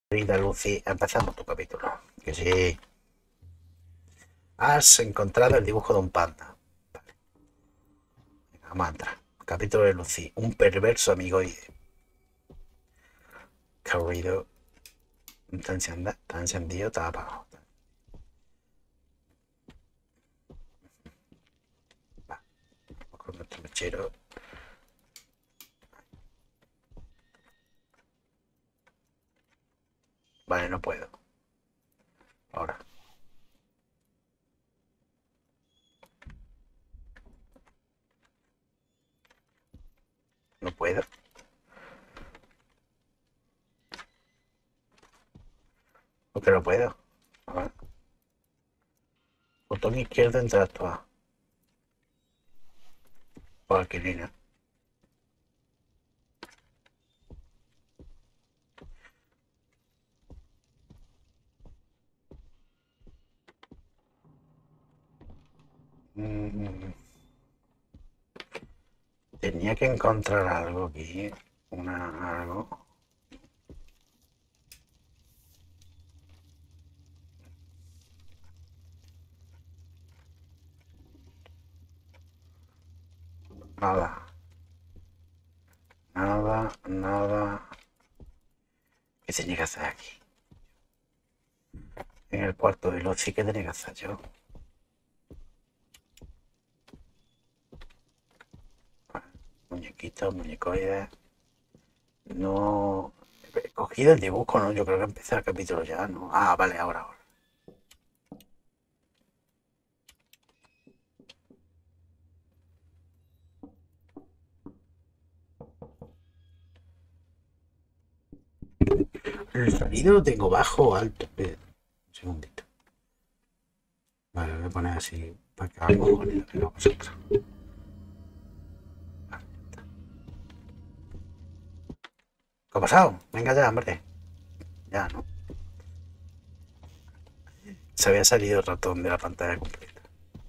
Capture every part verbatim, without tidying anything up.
Querida Lucy, empezamos tu capítulo. Que sí. Has encontrado el dibujo de un panda. Vale. Venga, vamos a entrar. Capítulo de Lucy. Un perverso amigoide. ¿Qué ruido? ¿Está encendido? ¿Está encendido? Está apagado. Va. Vamos con nuestro mechero. Vale, no puedo. Ahora. No puedo. ¿Por qué no puedo? A ver. Botón izquierdo interactuar. O alquilina. Mm, tenía que encontrar algo aquí. Una algo. Nada. Nada, nada. ¿Qué tenía que hacer aquí? En el cuarto de Lucy, ¿qué tenía que hacer yo? Muñequitos, muñecoides. No. He cogido el dibujo, ¿no? Yo creo que empecé el capítulo ya, ¿no? Ah, vale, ahora, ahora. El sonido lo tengo bajo o alto. Espera, un segundito. Vale, lo voy a poner así para que haga cojones que vosotros. Vale, está. ¿Qué ha pasado? Venga ya, hombre. Ya, ¿no? Se había salido el ratón de la pantalla completa.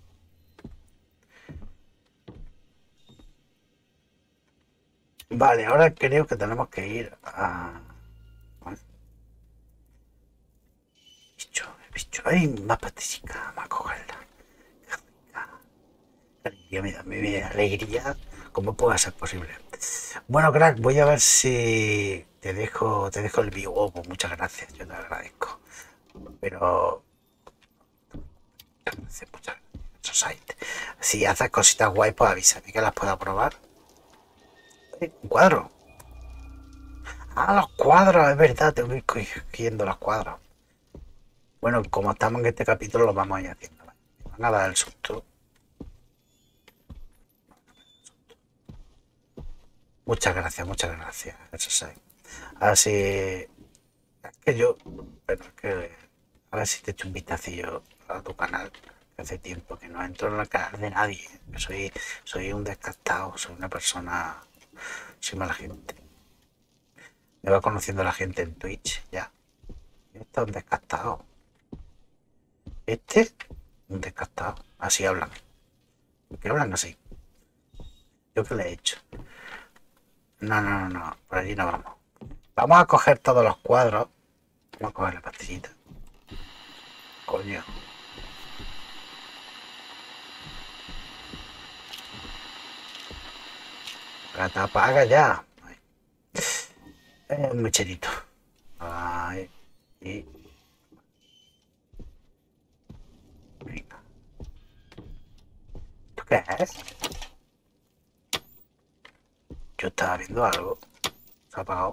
Vale, ahora creo que tenemos que ir a... Bicho, bicho. Ay, más patética. Vamos a cogerla. Alegría me da, me da alegría. ¿Cómo puede ser posible? Bueno, crack, voy a ver si te dejo, te dejo el vivo. Muchas gracias, yo te agradezco. Pero muchas gracias. Si haces cositas guay, pues avísame que las pueda probar. Un cuadro. Ah, los cuadros, es verdad, tengo que ir cogiendo los cuadros. Bueno, como estamos en este capítulo, lo vamos a ir haciendo. Me van a dar el susto. Muchas gracias, muchas gracias. Eso sí. Así es que yo, pero es que a ver si te echo un vistacillo a tu canal. Que hace tiempo que no entro en el canal de nadie. Que soy, soy un descartado, soy una persona, soy mala gente. Me va conociendo la gente en Twitch ya. Este es un descartado. Este, un descartado. Así hablan. ¿Por qué hablan así? ¿Yo qué le he hecho? No, no, no, no. Por allí no vamos. Vamos a coger todos los cuadros. Vamos a coger la pastillita. Coño. La te apaga ya. Eh, un mecherito. Ay, y... Venga. ¿Esto qué es? Yo estaba viendo algo. Se ha apagado.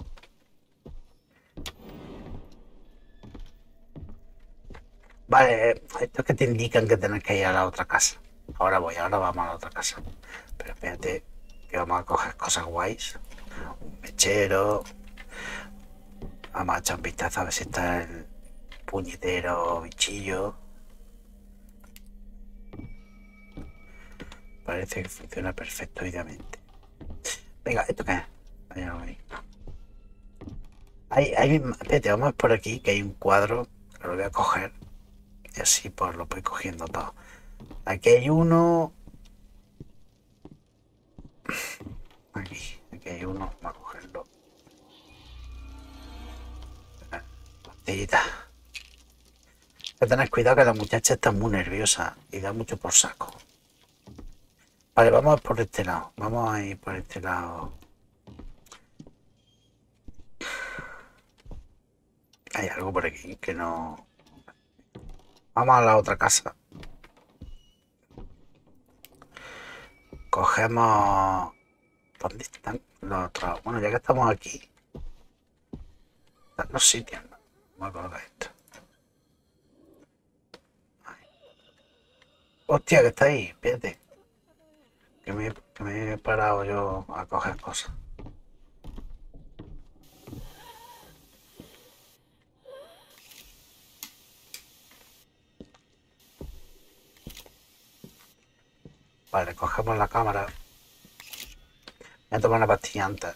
Vale, esto es que te indican que tienes que ir a la otra casa. Ahora voy, ahora vamos a la otra casa. Pero espérate, que vamos a coger cosas guays. Un mechero. Vamos a echar un vistazo a ver si está el puñetero bichillo. Parece que funciona perfecto, obviamente. Venga, ¿esto qué es? Ahí no lo veis. Hay, hay, espérate, vamos por aquí, que hay un cuadro. Que lo voy a coger. Y así pues lo voy cogiendo todo. Aquí hay uno. Aquí, aquí hay uno. Vamos a cogerlo. pastillita. Hay que tener cuidado que la muchacha está muy nerviosa y da mucho por saco. Vale, vamos por este lado. Vamos a ir por este lado. Hay algo por aquí que no... Vamos a la otra casa. Cogemos... ¿Dónde están los otros? Bueno, ya que estamos aquí... Están los sitios. Vamos a colocar esto. Hostia, que está ahí. Espérate. Que me, que me he parado yo a coger cosas. Vale, cogemos la cámara. Voy a tomar una pastilla antes.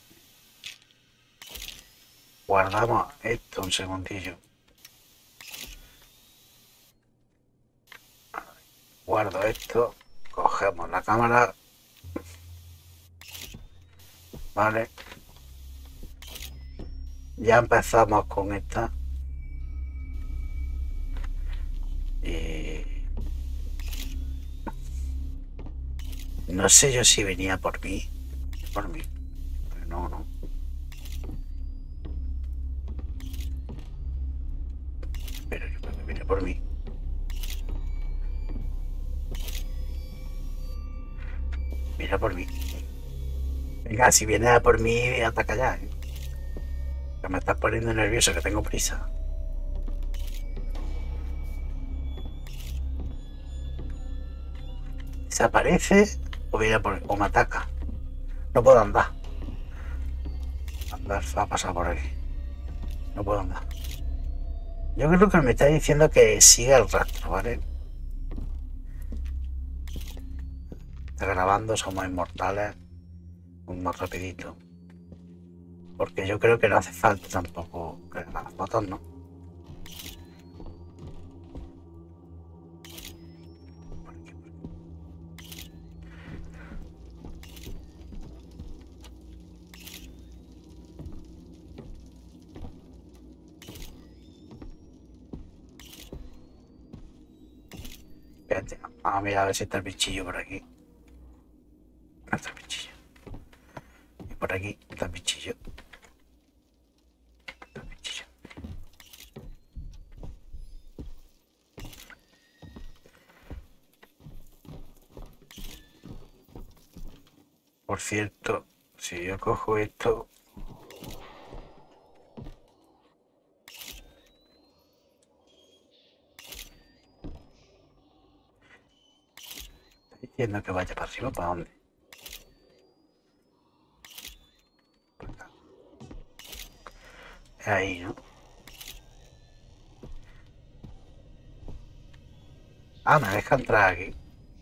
Guardamos esto un segundillo. Guardo esto. Cogemos la cámara. Vale. Ya empezamos con esta. Y... No sé yo si venía por mí. Por mí. Pero no, no. Pero yo creo que viene por mí. Mira por mí. Venga, si viene a por mí, ataca ya, ¿eh? Que me estás poniendo nervioso, que tengo prisa. Desaparece o viene por o me ataca. No puedo andar. Andar, va a pasar por aquí. No puedo andar. Yo creo que me está diciendo que siga el rastro, ¿vale? Está grabando, somos inmortales. Un más rapidito. Porque yo creo que no hace falta tampoco que las fotos, ¿no? Por aquí, por aquí. Espérate, vamos a mirar a ver si está el bichillo por aquí. No está el bichillo. Y por aquí está el bichillo. Está el bichillo. Por cierto, si yo cojo esto... Está diciendo que vaya para arriba, ¿para dónde? Para acá. Es ahí, ¿no? Ah, me deja entrar aquí.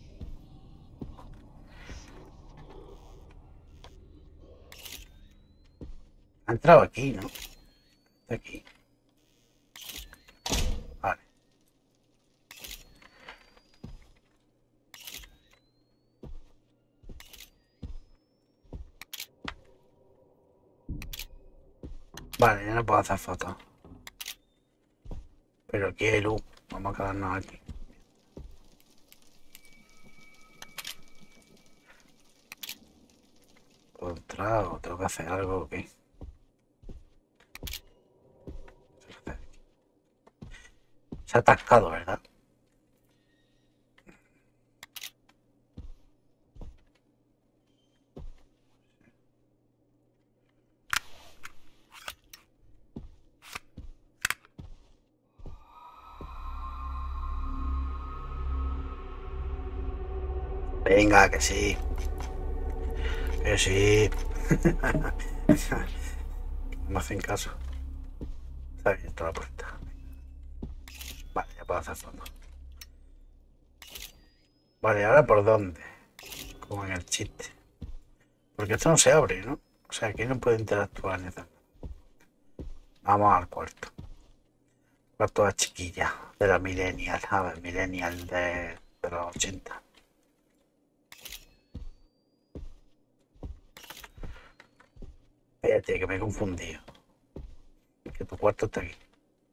Ha entrado aquí, ¿no? Está aquí. Vale. Vale, ya no puedo hacer fotos. Pero aquí hay luz. Vamos a quedarnos aquí. ¿Puedo entrar o tengo que hacer algo o qué? Se ha atascado, ¿verdad? Venga, que sí. Que sí. No me hacen caso. Está abierta la puerta. Vale, ya puedo hacer fotos. Vale, ¿ahora por dónde? Como en el chiste. Porque esto no se abre, ¿no? O sea, aquí no puede interactuar ni nada. Vamos al cuarto. Cuarto de chiquilla. De la millennial, ¿sabes? Millennial de, de los ochenta. Espérate, que me he confundido. Que tu cuarto está aquí.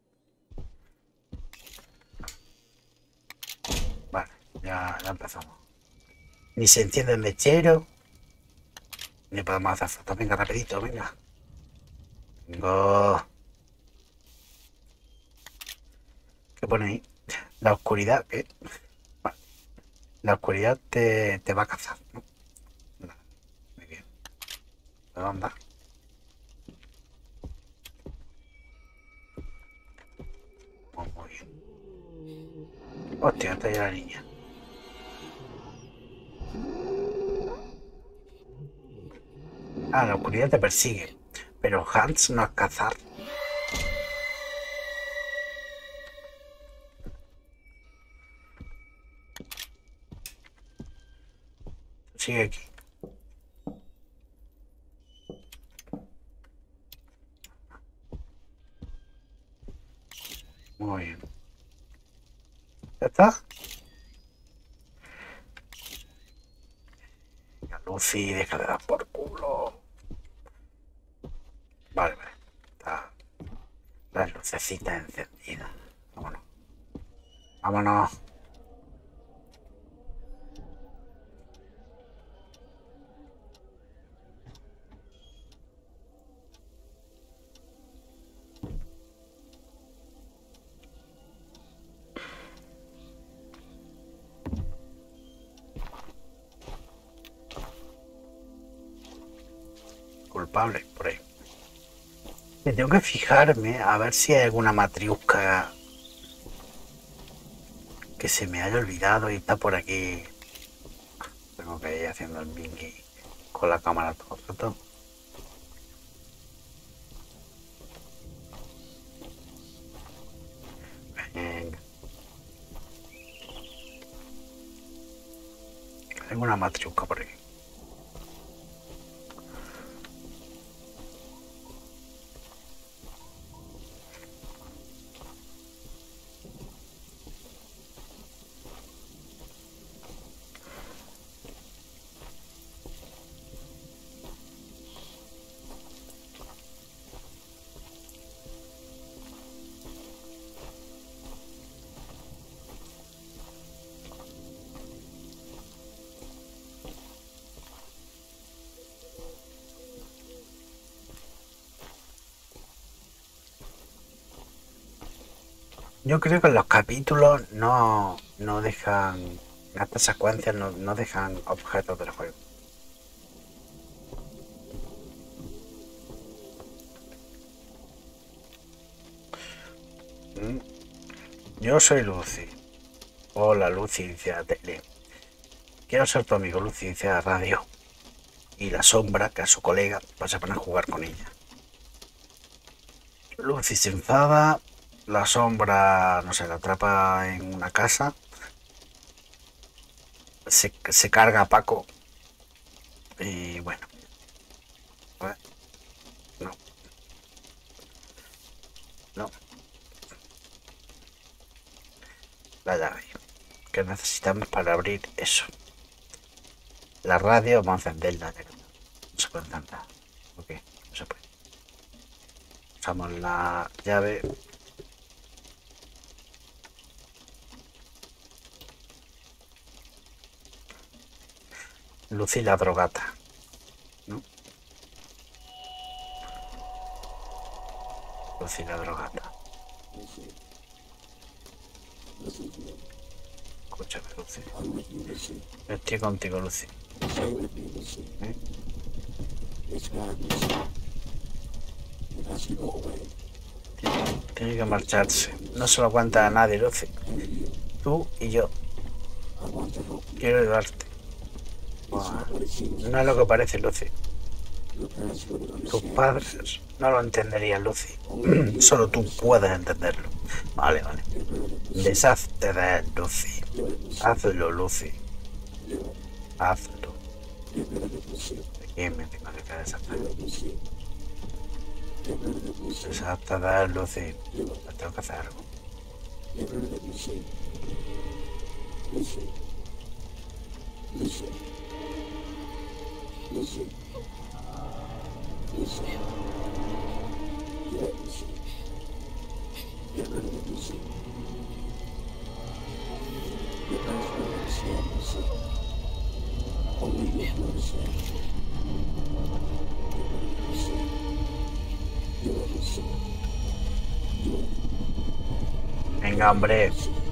Ya, ya empezamos. Ni se enciende el mechero. Ni podemos hacer fotos. Venga, rapidito, venga. Vengo. ¿Qué pone ahí? La oscuridad, ¿qué? Vale. La oscuridad te, te va a cazar, ¿no? Vale. Muy bien. ¿Dónde anda? Oh, muy bien. Hostia, está ahí la niña. Ah, la oscuridad te persigue. Pero Hans no es cazar. Sigue aquí. Muy bien. ¿Ya está? La Lucy, deja de dar por culo. Vale, vale. Está las lucecitas encendidas. Vámonos. Vámonos. Culpable, por ahí. Me tengo que fijarme a ver si hay alguna matriusca que se me haya olvidado y está por aquí. Tengo que ir haciendo el bingy con la cámara todo el rato. Venga. Hay una matriusca por aquí. Yo creo que los capítulos no, no dejan, en estas secuencias no, no dejan objetos del juego. Yo soy Lucy. Hola Lucy, dice la tele. Quiero ser tu amigo, Lucy, dice la radio. Y la sombra, que es su colega, va a poner a jugar con ella. Lucy se enfada. La sombra, no sé, la atrapa en una casa. Se, se carga a Paco. Y bueno. No. No. La llave. Que necesitamos para abrir eso. La radio, vamos a encenderla. No se puede encender. Ok, no se puede. Usamos la llave. Lucy la drogata, ¿no? Lucy la drogata. Escúchame, Lucy. Estoy contigo, Lucy. ¿Eh? Tiene que marcharse. No se lo aguanta a nadie, Lucy. Tú y yo. Quiero ayudarte. Oh, no es lo que parece, Lucy. Tus padres no lo entenderían, Lucy. Solo tú puedes entenderlo. Vale, vale. Deshazte de él, Lucy. Hazlo, Lucy. Hazlo. ¿De quién me tengo que deshacer? Deshazte de él, Lucy. Tengo que hacer algo. Lucy. Lucy. Lucy. Lucy. Yeah, Lucy. Get rid of it, Lucy. Get rid of it, Lucy. Venga, hombre.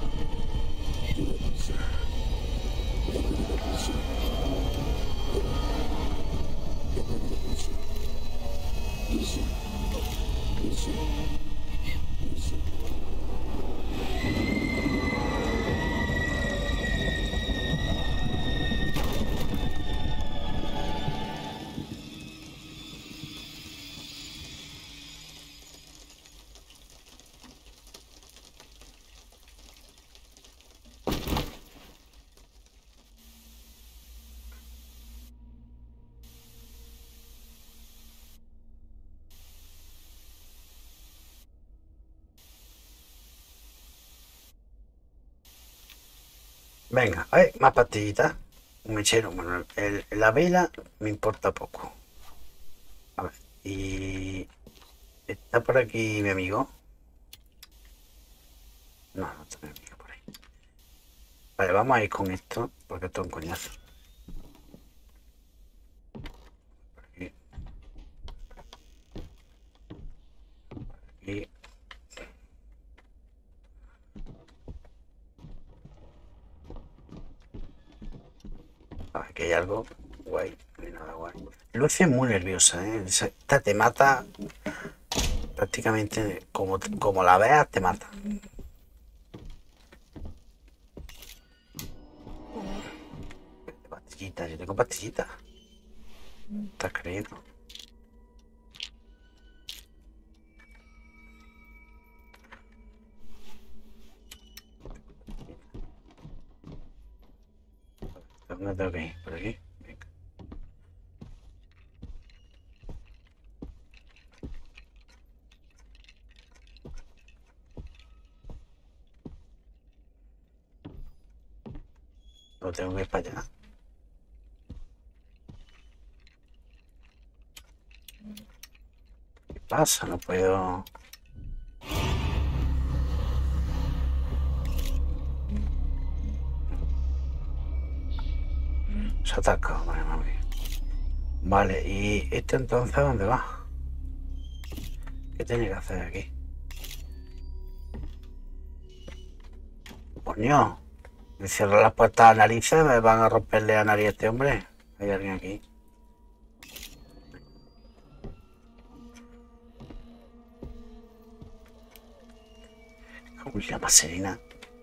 Venga, ay, más pastillitas. Un mechero. Bueno, el, la vela me importa poco. A ver, y... ¿Está por aquí mi amigo? No, no está mi amigo por ahí. Vale, vamos a ir con esto, porque esto es un coñazo. Por aquí. Por aquí. A ver, que hay algo guay. No hay nada guay. Lucy es muy nerviosa, ¿eh? Esta te mata prácticamente como, como la veas, te mata. Pastillitas, yo tengo pastillitas. ¿Estás creyendo? ¿Dónde tengo que ir? ¿Por aquí? Venga. No tengo que ir para allá. ¿Qué pasa? No puedo... Se ha atacado, vale, mami. Vale, ¿y este entonces dónde va? ¿Qué tiene que hacer aquí? Coño, me cierro las puertas a narices, me van a romperle a nariz a este hombre. Hay alguien aquí. Uy, la más serena.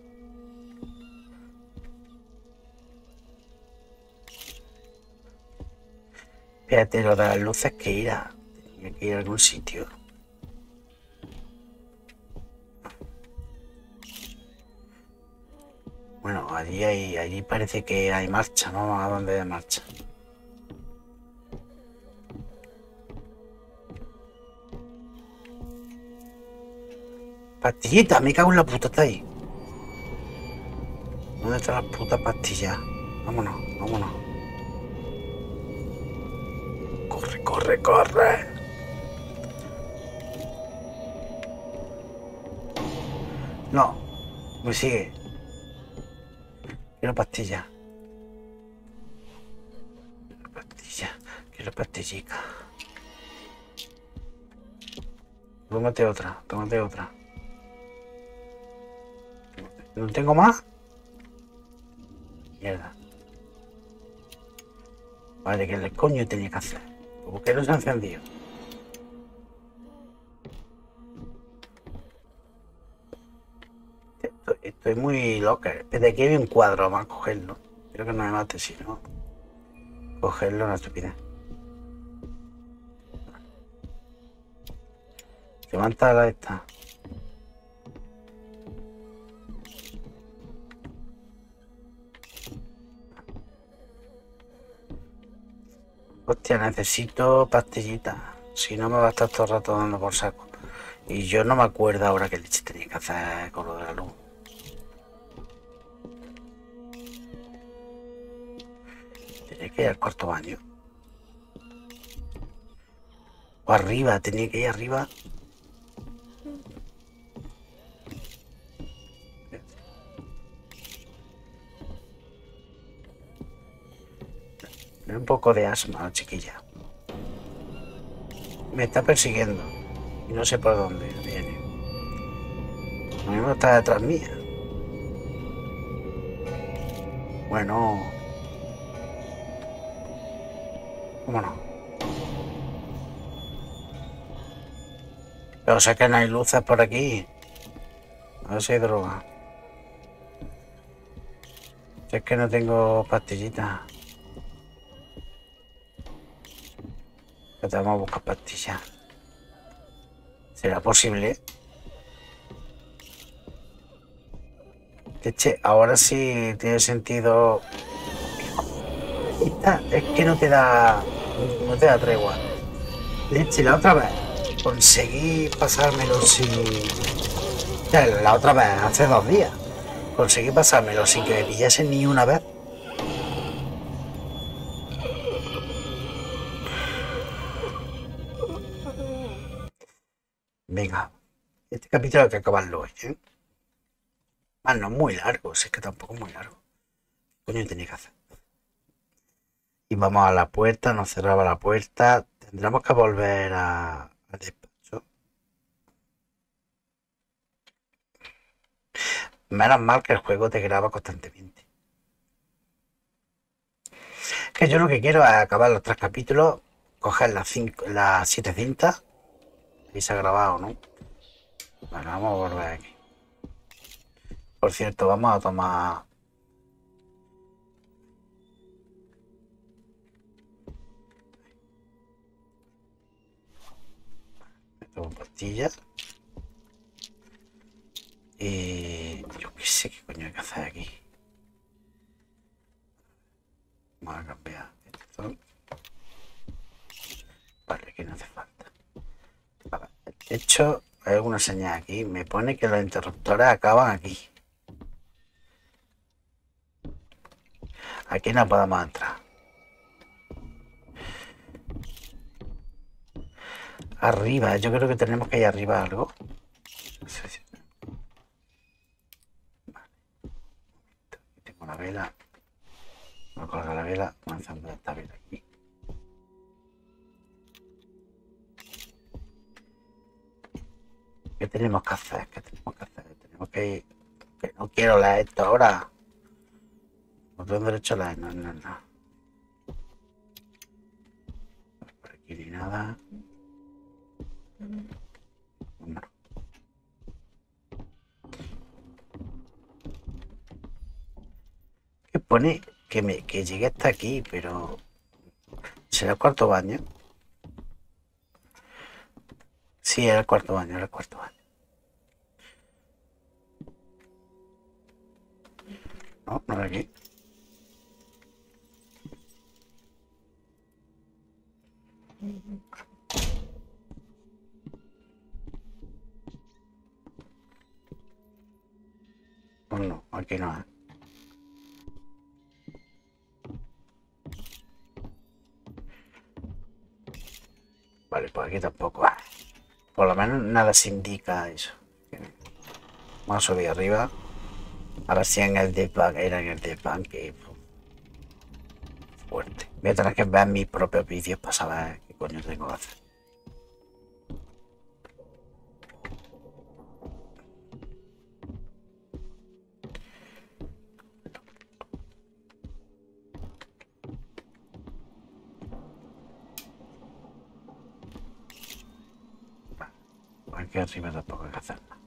Fíjate, lo de las luces que ir a... Tenía que ir a algún sitio. Bueno, allí hay, allí parece que hay marcha, ¿no? ¿A dónde hay marcha? Pastillita, me cago en la puta, está ahí. ¿Dónde están las putas pastillas? Vámonos, vámonos. Corre, corre, corre. No, me sigue. Quiero pastilla. Quiero pastilla. Quiero pastillica. Tómate otra, tómate otra. ¿No tengo más? Mierda. Vale, que el coño tenía que hacer. ¿Por qué no se ha encendido? Estoy, estoy muy loca. Desde aquí hay un cuadro, vamos a cogerlo. Quiero que no me mate, si no. Cogerlo, una estupidez. Levanta la esta. Hostia, necesito pastillitas. Si no me va a estar todo el rato dando por saco. Y yo no me acuerdo ahora qué leche tenía que hacer con lo de la luz. Tenía que ir al cuarto baño. O arriba, tenía que ir arriba. Tiene un poco de asma, la chiquilla. Me está persiguiendo. Y no sé por dónde viene. Lo mismo está detrás mía. Bueno. ¿Cómo no? Pero sé que no hay luces por aquí. A ver si hay droga. Si es que no tengo pastillitas. Que tenemos que buscar pastillas. ¿Será posible? Leche, ahora sí tiene sentido. Esta, es que no te da. No te da tregua. Leche, la otra vez conseguí pasármelo sin. O sea, la otra vez, hace dos días. Conseguí pasármelo sin que me pillase ni una vez. Venga, este capítulo hay que acabarlo hoy, ¿eh? Ah, no es muy largo, si es que tampoco es muy largo. ¿Qué coño tenía que hacer? Y vamos a la puerta, nos cerraba la puerta. Tendremos que volver a, al despacho. Menos mal que el juego te graba constantemente. Que yo lo que quiero es acabar los tres capítulos, coger las, cinco, las siete cintas. Y se ha grabado, ¿no? Bueno, vamos a volver aquí. Por cierto, vamos a tomar... Me tomo pastillas. Y... yo qué sé qué coño hay que hacer aquí. Vamos a cambiar esto. Vale, aquí no hace falta. Vale. De hecho, hay alguna señal aquí. Me pone que los interruptores acaban aquí. Aquí no podemos entrar. Arriba, yo creo que tenemos que ir arriba a algo. No sé si... Vale. Tengo la vela. Voy a colgar la vela. Vamos a encender esta vela aquí. ¿Qué tenemos que hacer? ¿Qué tenemos que hacer? Tenemos que ir... Que no quiero leer esto ahora. No tengo derecho a leer. No, no, no. Por aquí ni nada. No. Que pone que, me, que llegué hasta aquí, pero... ¿será el cuarto baño? Sí, era el cuarto baño, era el cuarto baño. No, no era aquí. Pues no, aquí no es. Vale, pues aquí tampoco. Por lo menos nada se indica eso. Vamos a subir arriba. A ver si en el Deep Bank era en el Deep Bank. Que fuerte. Voy a tener que ver mis propios vídeos para saber qué coño tengo que hacer. Vale, aquí arriba tampoco hay que hacer nada.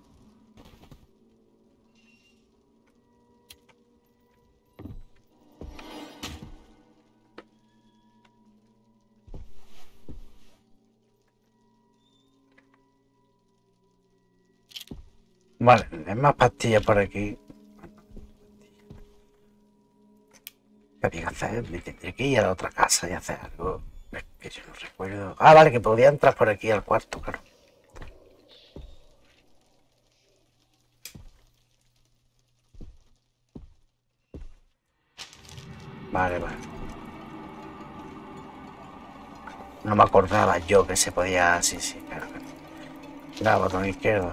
Vale, hay más pastillas por aquí. ¿Qué había que hacer? Me tendría que ir a la otra casa y hacer algo. Es que yo no recuerdo. Ah, vale, que podía entrar por aquí al cuarto, claro. Vale, vale. No me acordaba yo que se podía... Sí, sí, claro. Mira, botón izquierdo.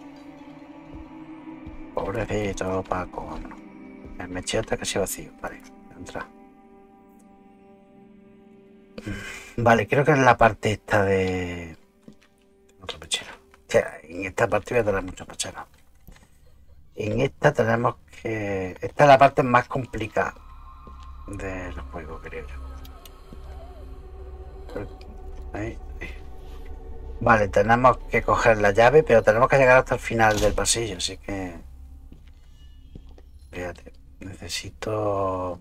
Pobrecito, Paco, vámonos. El mechero está casi vacío. Vale, entra. Vale, creo que es la parte esta de... Otro pechero. O sea, en esta parte voy a tener muchos pecheros. En esta tenemos que... Esta es la parte más complicada del juego, creo yo. Ahí, ahí. Vale, tenemos que coger la llave, pero tenemos que llegar hasta el final del pasillo, así que... Fíjate, necesito...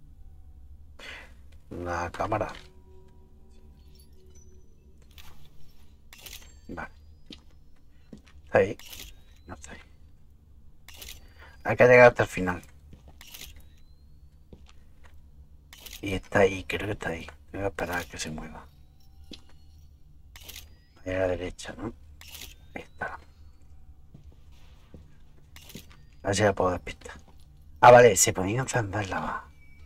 la cámara. Vale. Está ahí. No está ahí. Hay que llegar hasta el final. Y está ahí, creo que está ahí. Voy a esperar a que se mueva. Ahí a la derecha, ¿no? Ahí está. A ver si la puedo despistar. Ah, vale, se podían encender la va.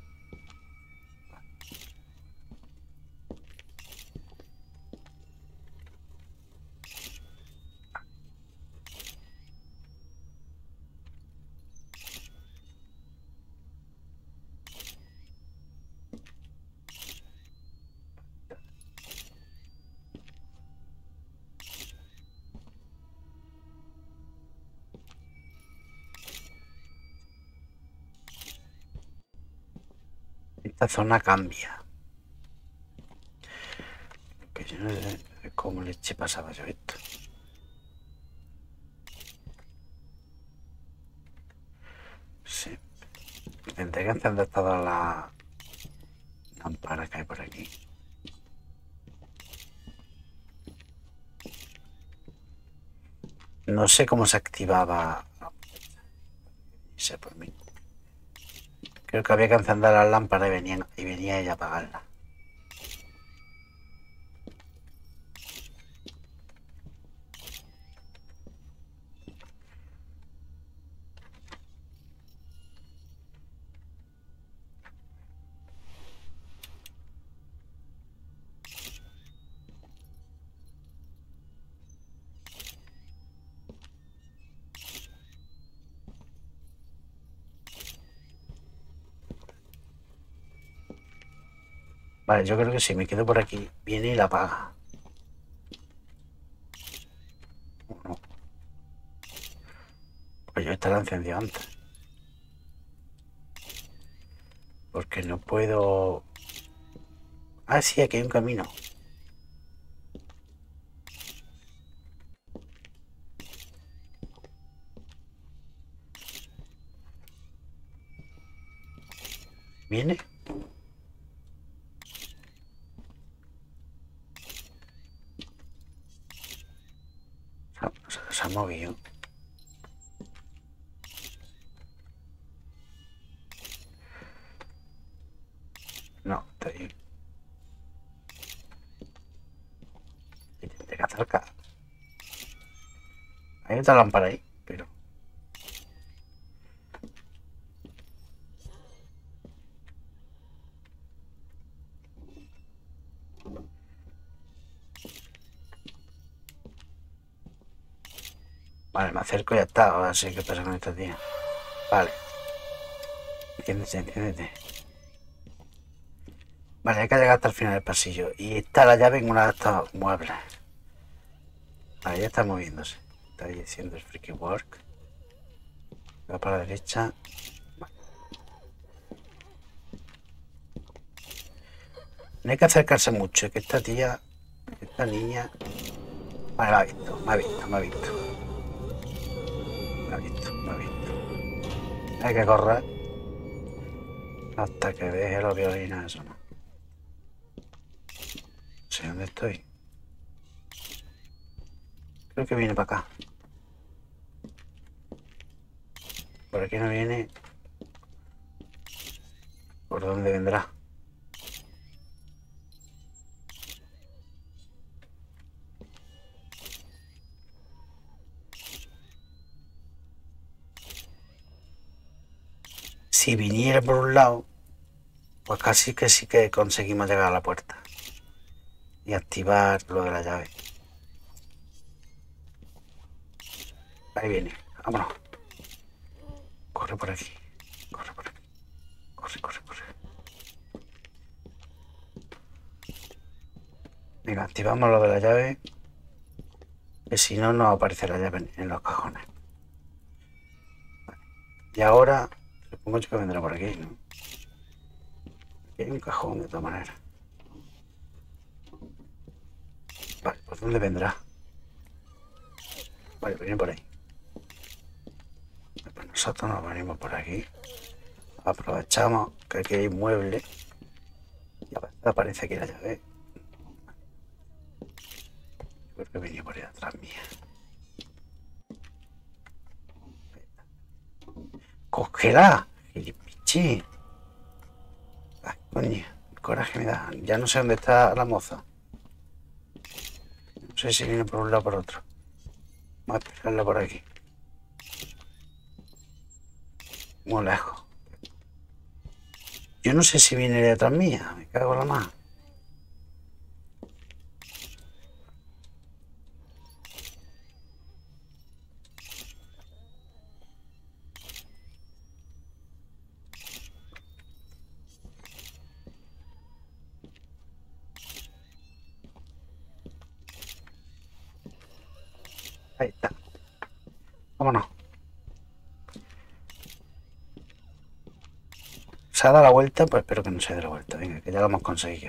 Esta zona cambia. Que yo no sé cómo leche pasaba yo esto. Sí. Tendré que encender todas las lámparas que hay por aquí. No sé cómo se activaba. No sé por mí. Creo que había que encender las lámparas y venía, y venía ella a apagarlas. Vale, yo creo que si me quedo por aquí, viene y la apaga. No. Pues yo esta la encendió antes. Porque no puedo... Ah, sí, aquí hay un camino. ¿Viene? Se, se ha movido. No, está ahí. Tiene que acercar. Hay otra lámpara ahí, pero... Vale, me acerco y ya está. Ahora sí que pasa con esta tía. Vale. Enciéndete, enciéndete. Vale, hay que llegar hasta el final del pasillo. Y está la llave en una de estos muebles. Ahí está moviéndose. Está ahí haciendo el freaky work. Va para la derecha. Vale. No hay que acercarse mucho, que esta tía, esta niña... Vale, me ha visto, me ha visto, me ha visto. Me ha visto, me ha visto. Hay que correr hasta que deje los violines, eso no. No sé dónde estoy. Creo que viene para acá. Por aquí no viene. ¿Por dónde vendrá? Si viniera por un lado, pues casi que sí que conseguimos llegar a la puerta y activar lo de la llave. Ahí viene, vámonos. Corre por aquí, corre por aquí, corre, corre, corre. Venga, activamos lo de la llave. Que si no, no aparece la llave en los cajones. Vale. Y ahora, supongo yo que vendrá por aquí, ¿no? Aquí hay un cajón de todas maneras. Vale, ¿por dónde vendrá? Vale, viene por ahí. Pues nosotros nos venimos por aquí. Aprovechamos que aquí hay mueble. Y a veces aparece aquí la llave. Yo creo que venía por ahí atrás mía. ¡Cógela! ¡Gilipichi! Ay, coño, el coraje me da. Ya no sé dónde está la moza. No sé si viene por un lado o por otro. Vamos a esperarla por aquí. Muy lejos. Yo no sé si viene detrás mía. Me cago en la mano. Ahí está. Vámonos. ¿Se ha dado la vuelta? Pues espero que no se dé la vuelta. Venga, que ya lo hemos conseguido.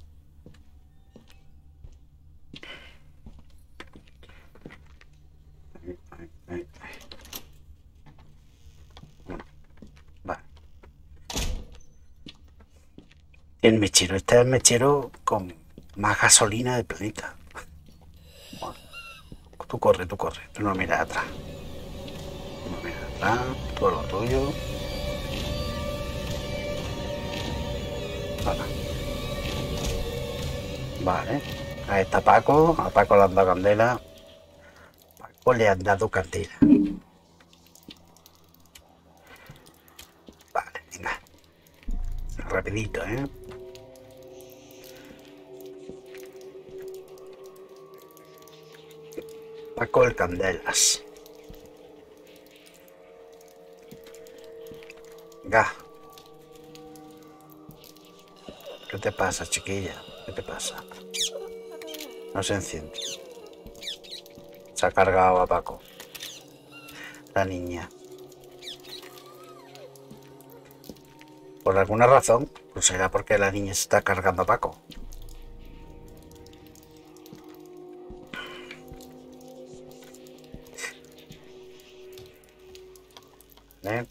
Vale. El mechero. Este es el mechero con más gasolina del planeta. Bueno, tú corre, tú corre. Tú no miras atrás. Tú no miras atrás. Todo lo tuyo. Vale. Vale. Ahí está Paco. A Paco le han dado candela. Paco le han dado candela. Vale, venga. Rapidito, ¿eh? Paco el Candelas. Venga. ¿Qué te pasa, chiquilla? ¿Qué te pasa? No se enciende. Se ha cargado a Paco. La niña. Por alguna razón, pues será porque la niña se está cargando a Paco. ¿Eh?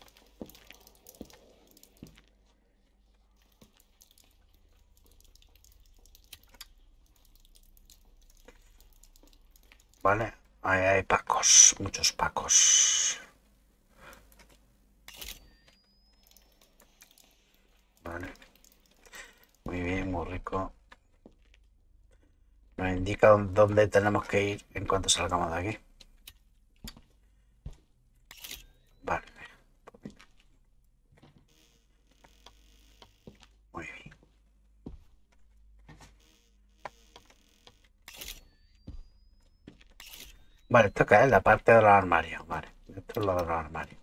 Vale, ahí hay Pacos, muchos Pacos. Vale. Muy bien, muy rico. Nos indica dónde tenemos que ir en cuanto salgamos de aquí. Vale. Muy bien. Vale, esto que es la parte de los armarios. Vale, esto es lo de los armarios.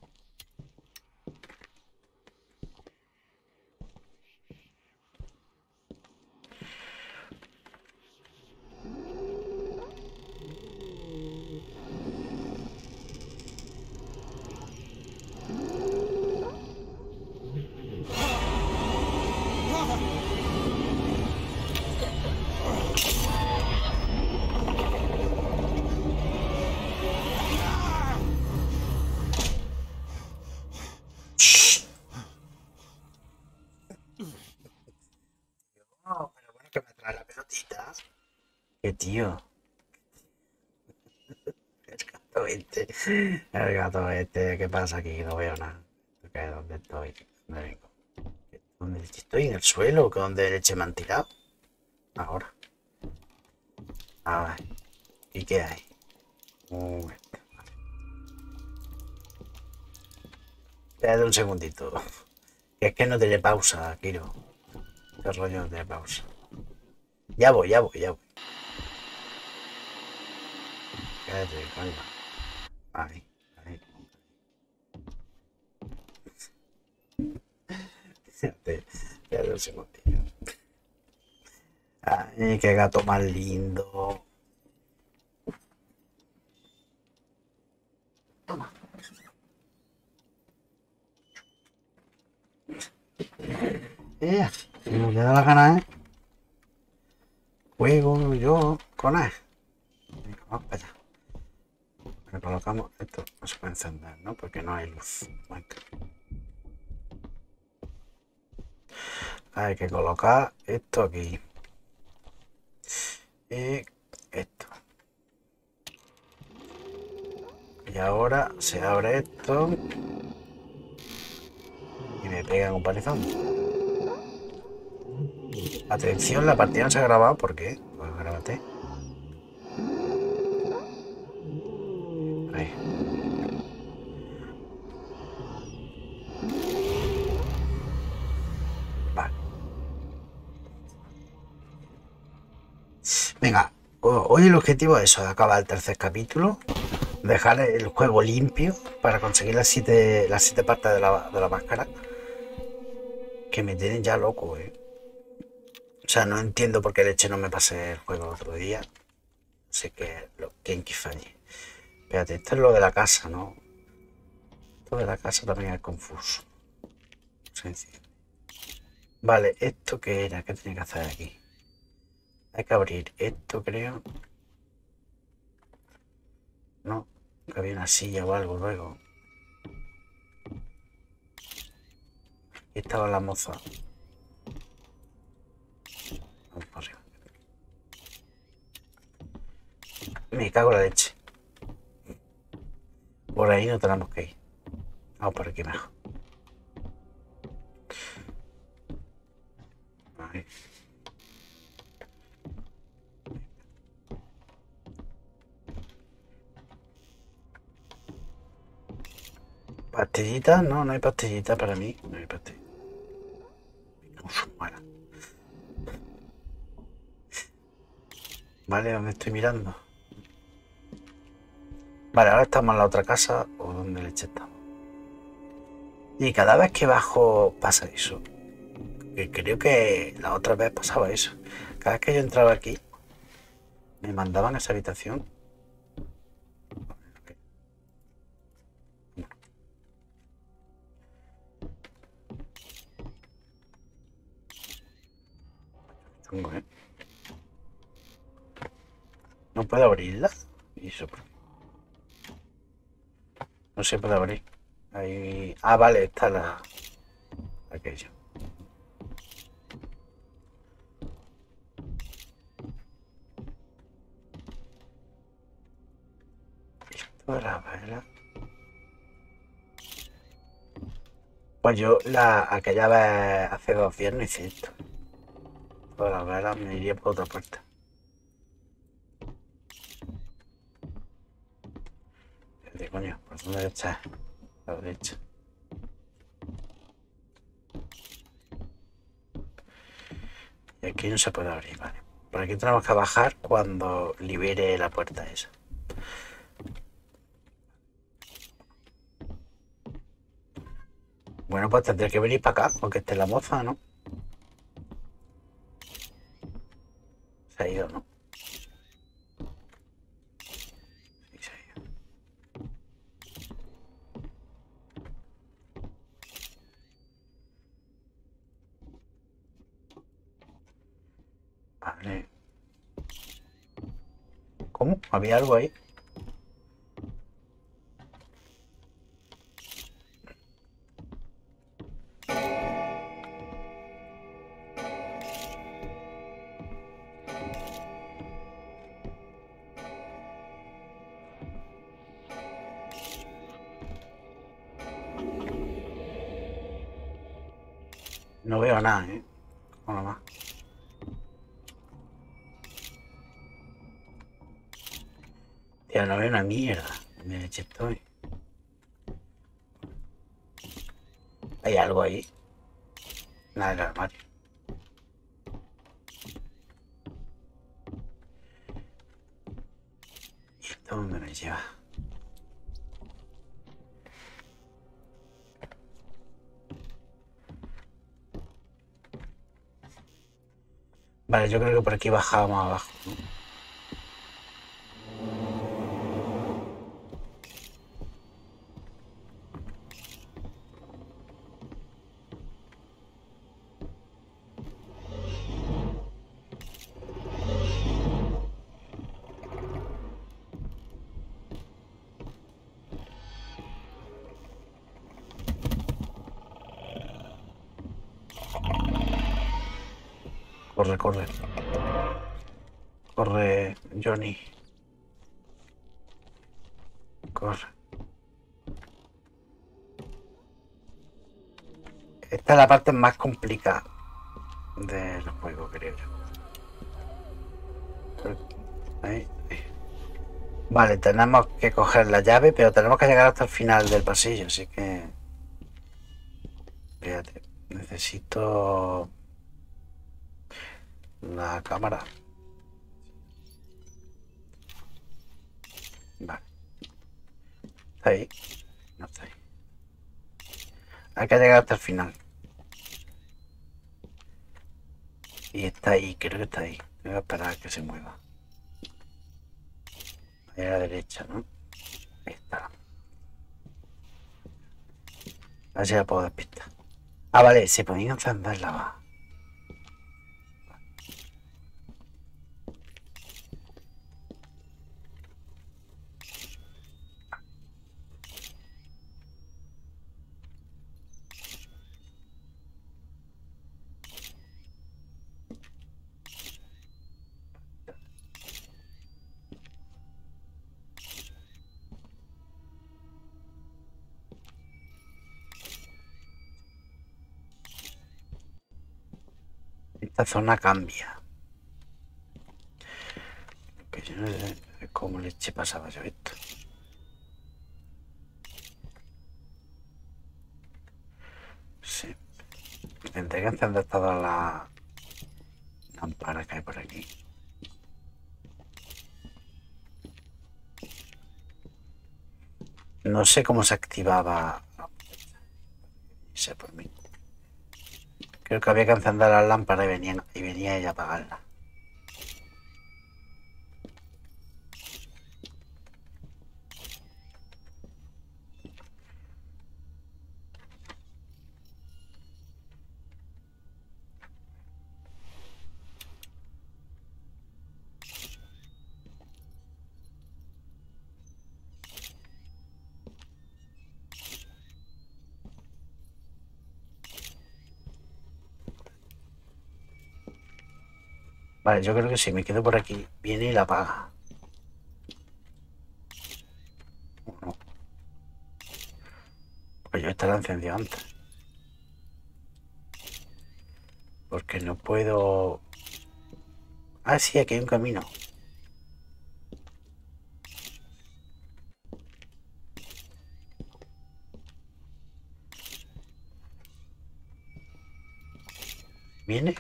No, pero bueno, que me trae la pelotita. Qué tío. El gato este. El gato este. ¿Qué pasa aquí? No veo nada. ¿Dónde estoy? ¿Dónde vengo? ¿Dónde estoy? ¿En el suelo? ¿Dónde leche me han tirado? Ahora. A ver. ¿Y qué hay? Uh, Espérate un segundito. Es que no tiene pausa, Kiro. Qué rollo no tiene pausa. Ya voy, ya voy, ya voy. Cállate, calma. Ahí, ahí. Espérate, espérate un segundillo. Ay, qué gato más lindo. Toma. Eh, me da la gana, ¿eh? Juego yo con él. Venga, vamos para allá. Le colocamos esto. No se puede encender, ¿no? Porque no hay luz. Venga. Hay que colocar esto aquí. Y esto. Y ahora se abre esto. Y me pegan un palizón. Atención, la partida no se ha grabado. ¿Por qué? Pues grábate. Ahí. Vale. Venga, hoy el objetivo es eso, acabar el tercer capítulo, dejar el juego limpio para conseguir las siete, las siete partes de la, de la máscara, que me tienen ya loco, ¿eh? O sea, no entiendo por qué leche no me pasé el juego el otro día. Sé que lo que en falle. Espérate, esto es lo de la casa, ¿no? Esto de la casa también es confuso. Sencillo. Vale, ¿esto qué era? ¿Qué tenía que hacer aquí? Hay que abrir esto, creo. No, que había una silla o algo luego. Y estaba la moza. Vamos para arriba. Me cago en la leche. Por ahí no tenemos que ir. Vamos por aquí mejor. Ahí. ¿Pastillitas? No, no hay pastillitas para mí. No hay pastillitas. Bueno. Vale, ¿dónde estoy mirando? Vale, ahora estamos en la otra casa. ¿O dónde leche estamos? Y cada vez que bajo pasa eso. Que creo que la otra vez pasaba eso. Cada vez que yo entraba aquí, me mandaban a esa habitación. Chungo, ¿eh? No puedo abrirla. ¿Y eso por qué? No se puede abrir. Ahí... Ah, vale, está la... aquello. Esto de la vela. Pues yo la, aquella vez hace dos días no hice esto. Todas las velas me iría por otra puerta. ¿Qué coño? ¿Por dónde echas? A la derecha. Y aquí no se puede abrir, vale. Por aquí tenemos que bajar cuando libere la puerta esa. Bueno, pues tendré que venir para acá, porque esté la moza, ¿no? Se ha ido, ¿no? Sí, se ha ido. Vale. ¿Cómo? ¿Había algo ahí? No veo nada, ¿eh? ¿Cómo más? Tío, no veo una mierda. Me estoy. ¿Hay algo ahí? Nada del armario. ¿Y esto dónde me lleva? Vale, yo creo que por aquí bajábamos abajo, ¿no? Corre, corre. Corre, Johnny. Corre. Esta es la parte más complicada del juego, creo yo. Ahí, ahí. Vale, tenemos que coger la llave, pero tenemos que llegar hasta el final del pasillo, así que... Fíjate, necesito la cámara. Vale. Está ahí. No está ahí. Hay que llegar hasta el final. Y está ahí, creo que está ahí. Voy a esperar a que se mueva. Ahí a la derecha, ¿no? Ahí está. A ver si la puedo despistar. Ah, vale, se podían encender la va. Esta zona cambia. Que yo no sé cómo leche pasaba yo esto. Sí. Tendré que encender todas las lámparas que hay por aquí. No sé cómo se activaba. No sé por mí. Creo que había que encender las lámparas y venía, y venía ella a apagarlas. Vale, yo creo que si me quedo por aquí, viene y la apaga. ¿O no? Pues yo esta la encendió antes. Porque no puedo... Ah, sí, aquí hay un camino. ¿Viene?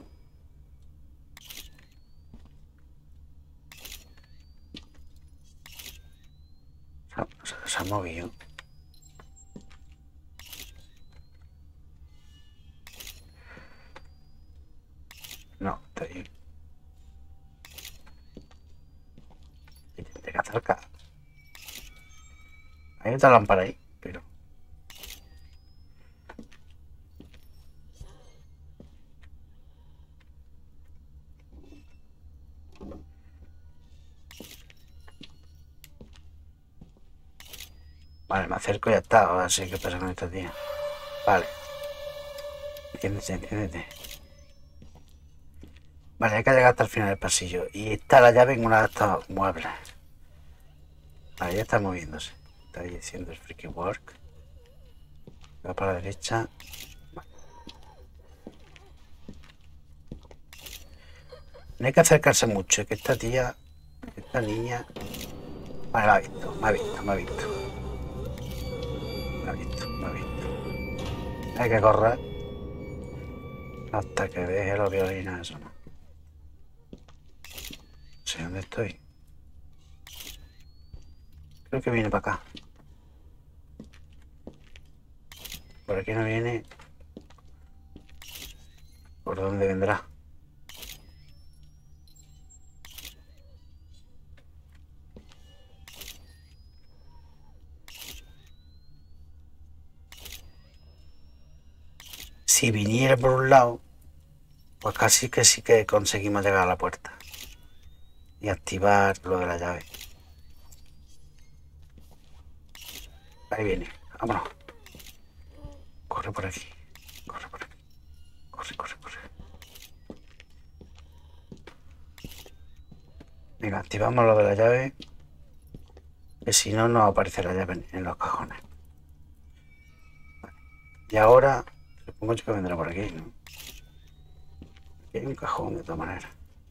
Se ha, se- se ha movido. No, está ahí. Y tendré que acercar. Hay otra lámpara ahí, pero... Vale, me acerco y ya está. Ahora sí que pasa con esta tía. Vale. Enciéndete, enciéndete. Vale, hay que llegar hasta el final del pasillo. Y está la llave en una de estos muebles. Vale, ya está moviéndose. Está ahí haciendo el freaky work. Va para la derecha. Vale. No hay que acercarse mucho, es que esta tía, esta niña... Vale, me ha visto, me ha visto, me ha visto. Me ha visto, me ha visto. Hay que correr hasta que deje los violines, eso no. No sé dónde estoy. Creo que viene para acá. Por aquí no viene. ¿Por dónde vendrá? si viniera por un lado, pues casi que sí que conseguimos llegar a la puerta y activar lo de la llave. Ahí viene, vámonos. Corre por aquí, corre por aquí, corre, corre, corre. Venga, activamos lo de la llave, que si no, no aparece la llave en los cajones. Vale. Y ahora, supongo que vendrá por aquí, ¿no? Aquí hay un cajón de todas maneras.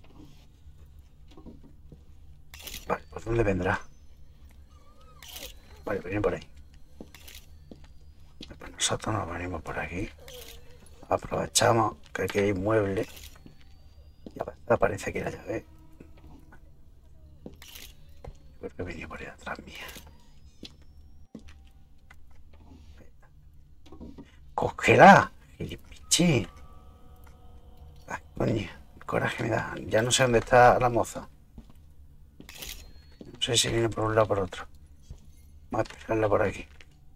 Vale, ¿por dónde vendrá? Vale, viene por ahí. Pues nosotros nos venimos por aquí. Aprovechamos que aquí hay mueble. Y aparece aquí la llave. Creo que venía por ahí atrás mía. ¡Cógela! ¡Gilipichi! Ay, coño, el coraje me da. Ya no sé dónde está la moza. No sé si viene por un lado o por otro. Vamos a esperarla por aquí.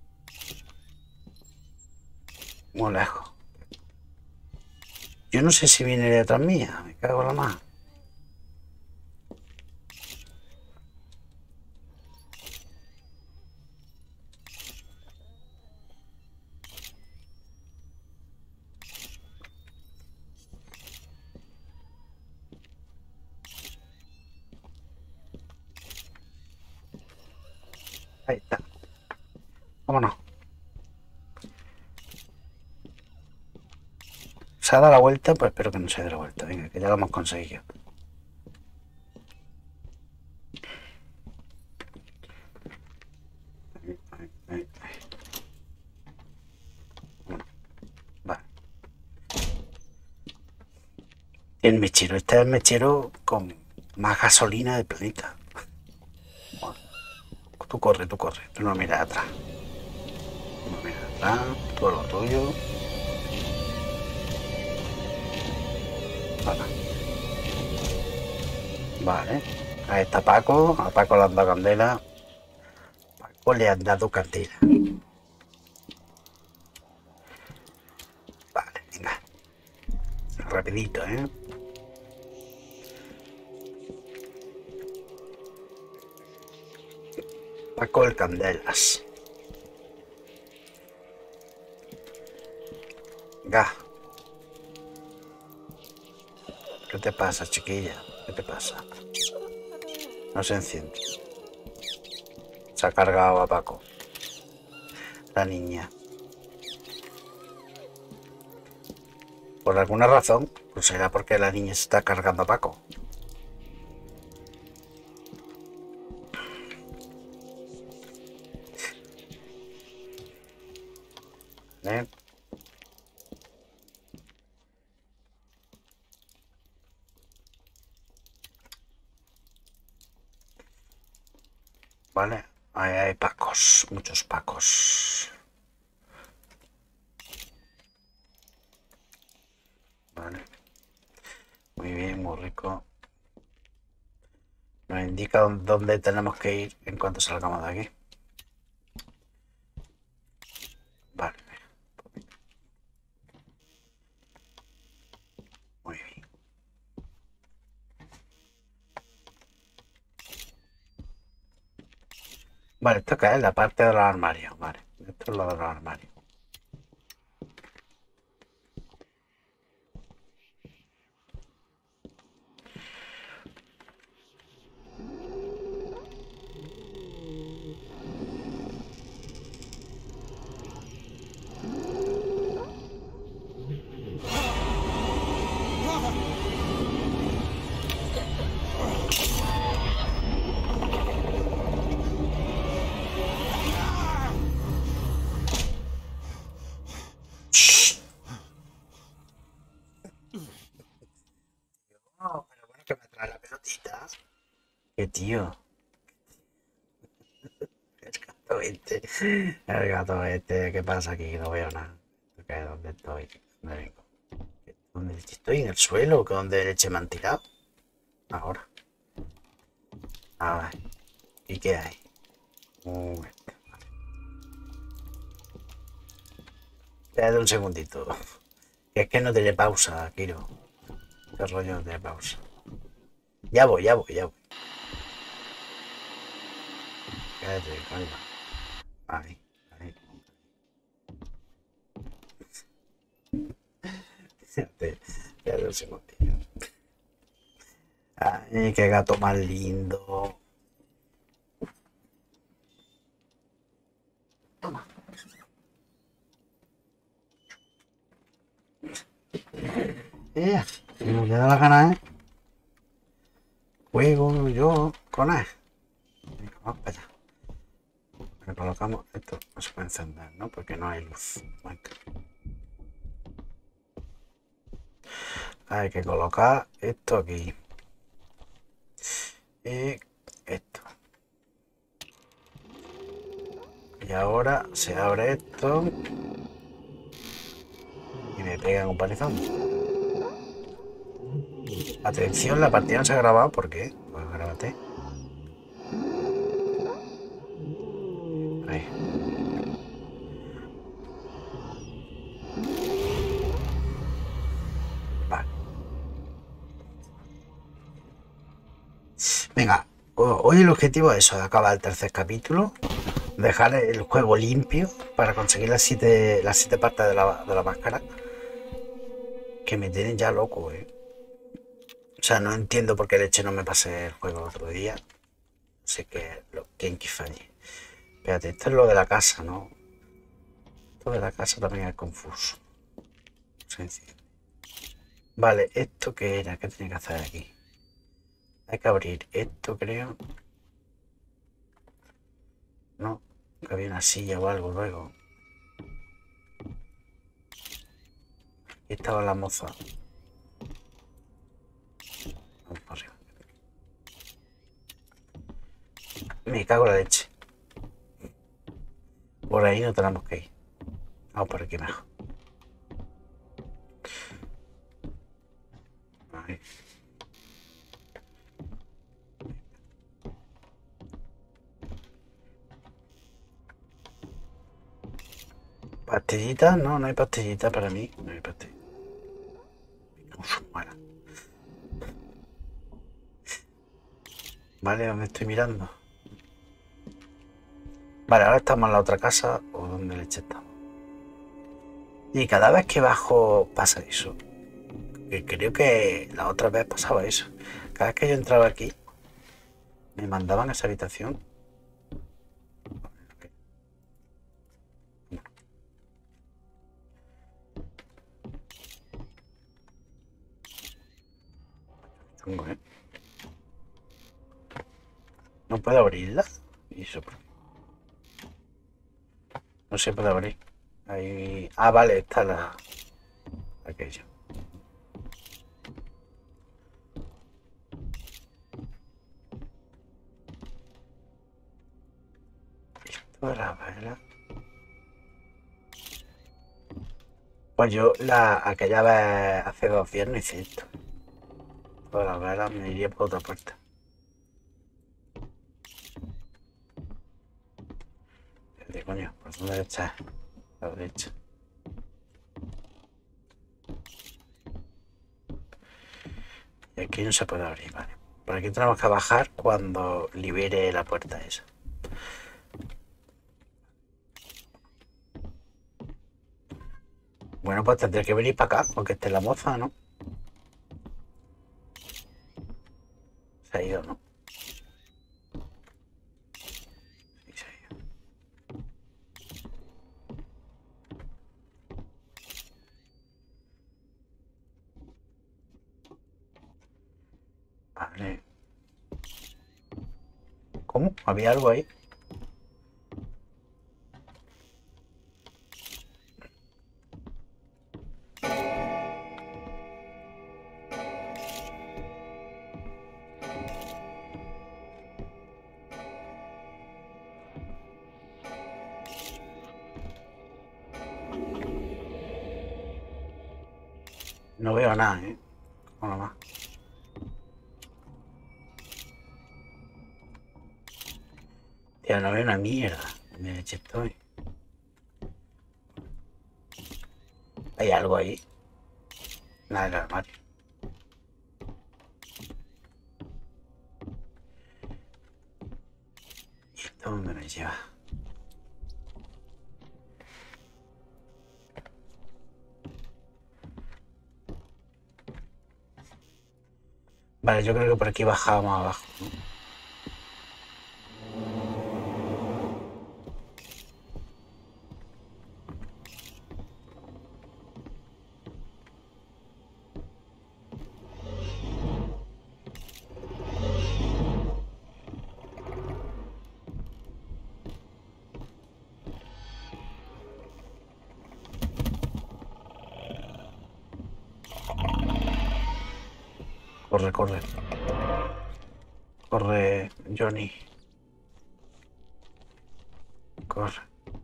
Muy lejos. Yo no sé si viene detrás mía. Me cago en la mano. Ahí está. Vámonos. Se ha dado la vuelta, pues espero que no se dé la vuelta. Venga, que ya lo hemos conseguido. Vale. El mechero. Este es el mechero con más gasolina del planeta. Bueno, tú corre, tú corre. Tú no miras atrás. Tú no miras atrás. Todo lo tuyo. Vale. Vale. Ahí está Paco. A Paco le han dado candela. A Paco le han dado candela. Vale, venga. Rapidito, ¿eh? Paco el candelas. Venga. ¿Qué te pasa, chiquilla? ¿Qué te pasa? No se enciende. Se ha cargado a Paco. La niña. Por alguna razón, pues será porque la niña se está cargando a Paco. ¿Eh? Vale, ahí hay Pacos, muchos Pacos. Vale. Muy bien, muy rico. Nos indica dónde tenemos que ir en cuanto salgamos de aquí. Vale. Muy bien. Vale, esto acá es la parte de los armarios. Vale, esto es lo de los armarios. No, pero bueno, que me trae la pelotita. Qué tío. El gato este. El gato este. ¿Qué pasa aquí? No veo nada. ¿Dónde estoy? ¿Dónde vengo? ¿Dónde estoy? ¿En el suelo? ¿Dónde leche me han tirado? Ahora. A ver. ¿Y qué hay? Un... Vale. Espérate un segundito. Que es que no tiene pausa, Kiro. Este rollo no tiene pausa. Ya voy, ya voy, ya voy. Cállate, calma. Ahí, ahí. Fíjate, fíjate un segundillo. Ay, qué gato más lindo. Toma. Eh, me da la gana, ¿eh? Juego yo con él. Venga, vamos para allá. Le colocamos esto, no se puede encender, ¿no? Porque no hay luz. Venga. Hay que colocar esto aquí. Y esto. Y ahora se abre esto. Y me pegan un palizón. Atención, la partida no se ha grabado. ¿Por qué? Pues grábate. Ahí. Vale. Venga, hoy el objetivo es eso, de acabar el tercer capítulo. Dejar el juego limpio para conseguir las siete, las siete partes de la, de la máscara. Que me tienen ya loco, eh. O sea, no entiendo por qué leche no me pasé el juego el otro día. Así que lo que falle. Espérate, esto es lo de la casa, ¿no? Esto de la casa también es confuso. Sencillo. Vale, ¿esto qué era? ¿Qué tenía que hacer aquí? Hay que abrir esto, creo. No, que había una silla o algo luego. Aquí estaba la moza. Vamos para arriba. Me cago en la leche. Por ahí no tenemos que ir. Vamos por aquí mejor. Ahí. ¿Pastillitas? No, no hay pastillitas para mí. No hay pastillitas. Uf, mala. Vale, ¿dónde estoy mirando? Vale, ahora estamos en la otra casa. ¿O dónde leche estamos? Y cada vez que bajo pasa eso. Que creo que la otra vez pasaba eso. Cada vez que yo entraba aquí, me mandaban a esa habitación. ¿eh? No puedo abrirla. Y eso. No se puede abrir. Ahí. Ah, vale, está la. Aquello. Esto de la vela. Pues yo la aquella vez hace dos días no hice esto. Toda la vela me iría por otra puerta. ¿De coño? ¿Por dónde echas? A la derecha. Y aquí no se puede abrir, vale. Por aquí tenemos que bajar cuando libere la puerta esa. Bueno, pues tendré que venir para acá, aunque esté la moza, ¿no? Se ha ido, ¿no? Sí, se ha ido. Vale. ¿Cómo? ¿Había algo ahí? No veo nada, ¿eh? Bueno, más. Tío, no veo una mierda. Me estoy. ¿Hay algo ahí? Nada del armario. ¿Y esto dónde me lleva? Vale, yo creo que por aquí bajábamos abajo, ¿no? Corre, corre. Corre, Johnny. Corre.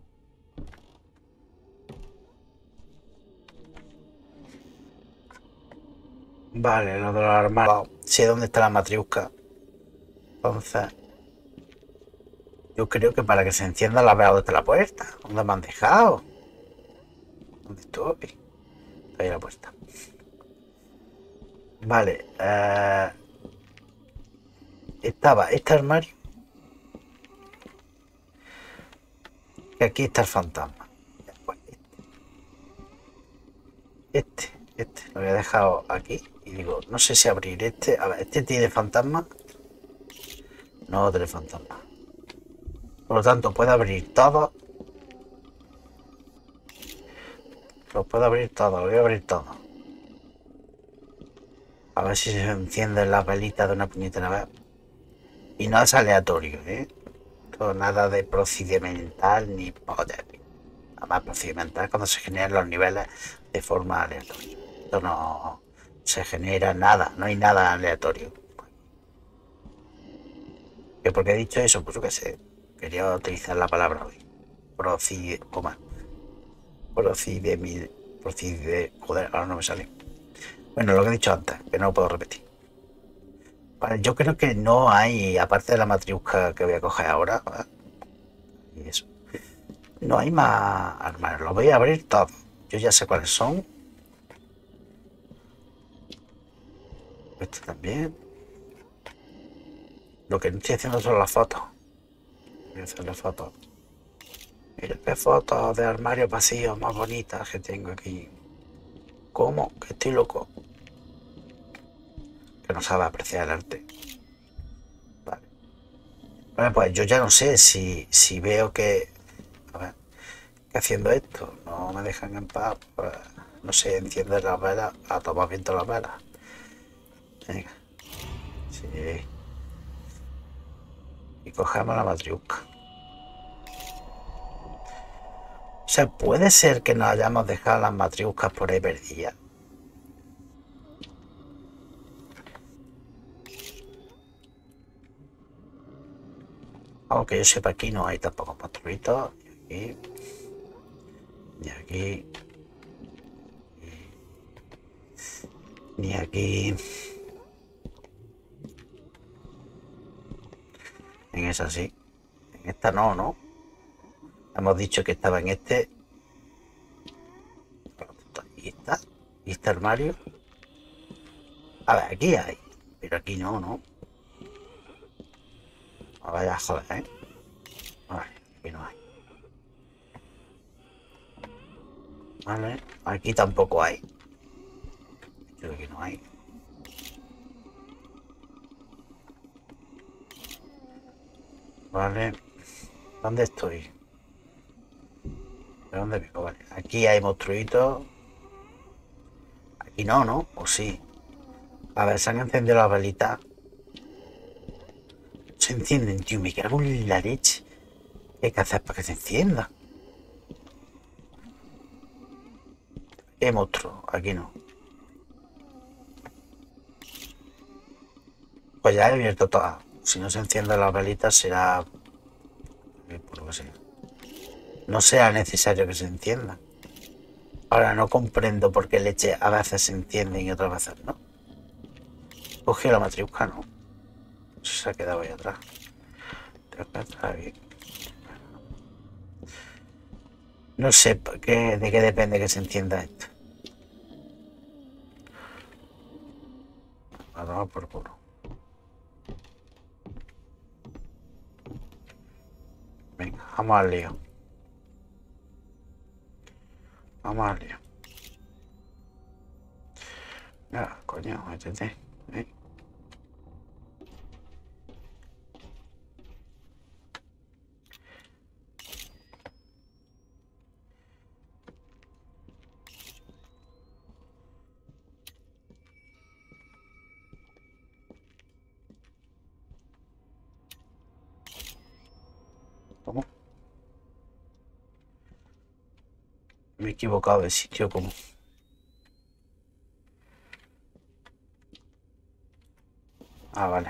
Vale, lo de los armarios. Sé dónde está la matriusca. Entonces, yo creo que para que se encienda la veo desde la puerta. ¿Dónde me han dejado? ¿Dónde estoy? Está ahí la puerta. Vale. Eh, estaba este armario. Y aquí está el fantasma. Este, este. Lo había dejado aquí. Y digo, no sé si abrir este. A ver, este tiene fantasma. No tiene fantasma. Por lo tanto, puede abrir todo. Lo puedo abrir todo, lo voy a abrir todo. A ver si se encienden las velitas de una puñetera vez. Y no es aleatorio, ¿eh? Todo nada de procedimental ni poder. Nada más procedimental cuando se generan los niveles de forma aleatoria. Esto no se genera nada, no hay nada aleatorio. ¿Que por qué he dicho eso? Pues yo qué sé. Quería utilizar la palabra hoy. Procide... ¿Cómo es? Procide... Procide... Joder, ahora no me sale. Bueno, lo que he dicho antes, que no lo puedo repetir. Vale, yo creo que no hay, aparte de la matriusca que voy a coger ahora, ¿vale? Y eso. No hay más armarios, los voy a abrir todos. Yo ya sé cuáles son. Este también. Lo que no estoy haciendo son las fotos. Voy a hacer las fotos. Mira qué fotos de armarios vacíos más bonitas que tengo aquí. ¿Cómo? Que estoy loco. Que no sabe apreciar el arte. Vale. Vale, pues yo ya no sé si, si veo que... A ver, que haciendo esto no me dejan en paz, pues, no sé, encienden las velas, a tomar viento las velas. Venga. Sí. Y cogemos la matriusca. O sea, puede ser que nos hayamos dejado las matriuscas por ahí perdidas. Aunque yo sepa, aquí no hay tampoco monstruitos. Y aquí. Ni aquí. Ni aquí. En esa sí. En esta no, ¿no? Hemos dicho que estaba en este. Y está. Y este armario. A ver, aquí hay. Pero aquí no, ¿no? No vaya a joder, ¿eh? Vale, aquí no hay. Vale, aquí tampoco hay. Yo creo que no hay. Vale. ¿Dónde estoy? ¿De dónde vengo? Vale. Aquí hay monstruitos. Aquí no, ¿no? ¿O sí? A ver, se han encendido las velitas. Se encienden, tío. Me cago en la leche. ¿Qué hay que hacer para que se encienda? ¿Qué monstruo? Aquí no. Pues ya he abierto todas. Si no se encienden las velitas será... por lo que sea. No sea necesario que se enciendan. Ahora no comprendo por qué leche a veces se encienden y otras veces no. Cogió la matriusca, ¿no? Se ha quedado ahí atrás. Tengo que entrar aquí. No sé qué, de qué depende que se encienda esto. A tomar por culo. Venga, vamos al lío. Vamos al lío. Ya, coño, métete. ¿Eh? ¿Cómo? Me he equivocado de sitio, como. Ah, vale.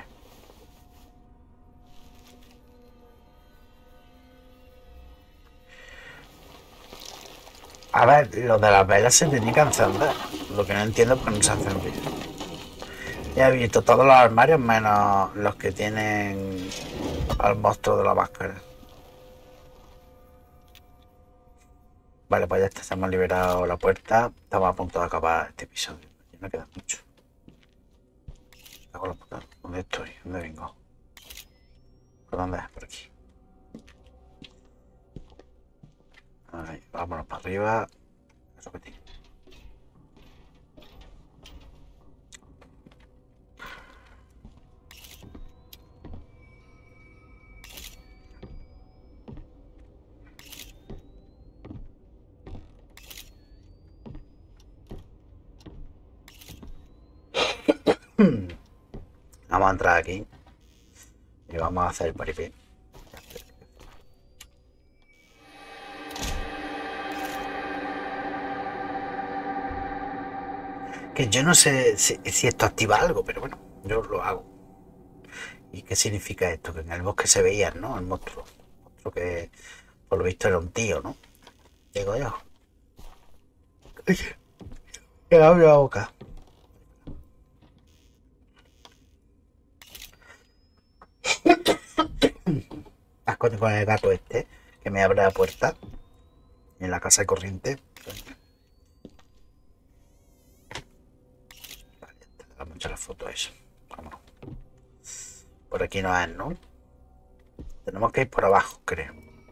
A ver, lo de las velas se tiene que encender. Lo que no entiendo es por qué no se ha encendido. Ya he visto todos los armarios menos los que tienen al monstruo de la máscara. Vale, pues ya está, hemos liberado la puerta. Estamos a punto de acabar este episodio. Ya no queda mucho. Hago la puta. ¿Dónde estoy? ¿Dónde vengo? ¿Por dónde es? Por aquí. Ahí, vámonos para arriba. Eso que tiene. Vamos a entrar aquí y vamos a hacer el paripé. Que yo no sé si, si esto activa algo, pero bueno, yo lo hago. ¿Y qué significa esto? Que en el bosque se veía, ¿no? El monstruo. El monstruo que por lo visto era un tío, ¿no? Digo yo. Que abre la boca. Haz coño con el gato este, que me abre la puerta. En la casa de corriente. Vale, te da mucho la foto a eso. Vámonos. Por aquí no es, ¿no? Tenemos que ir por abajo, creo.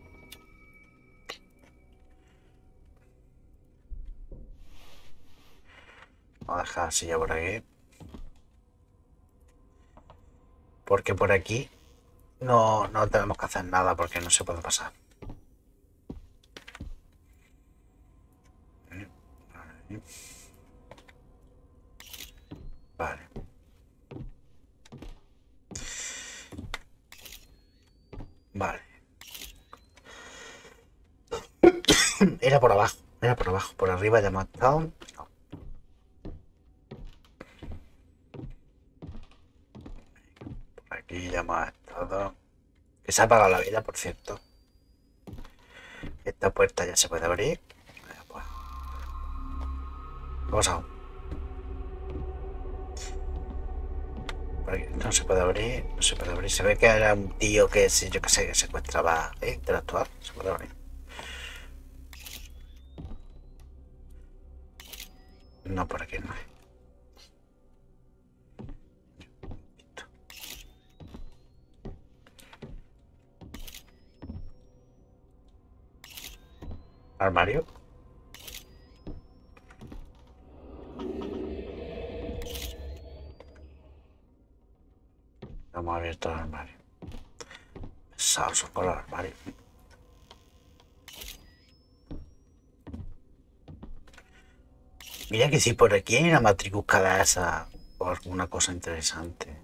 Vamos a dejar así ya por aquí. Porque por aquí no, no tenemos que hacer nada porque no se puede pasar. Vale. Vale. Era por abajo, era por abajo. Por arriba ya hemos estado. No. Por aquí ya hemos estado. Que se ha apagado la vida, por cierto. Esta puerta ya se puede abrir. Pues. Vamos a. Por aquí no se puede abrir, no se puede abrir. Se ve que era un tío que, si yo que sé, que secuestraba, ¿eh? Interactuar. Se puede abrir. No, por aquí no hay. Armario. Hemos abierto el armario. Pesados son con los armarios. Mira que si por aquí hay una matricuca de esa o alguna cosa interesante.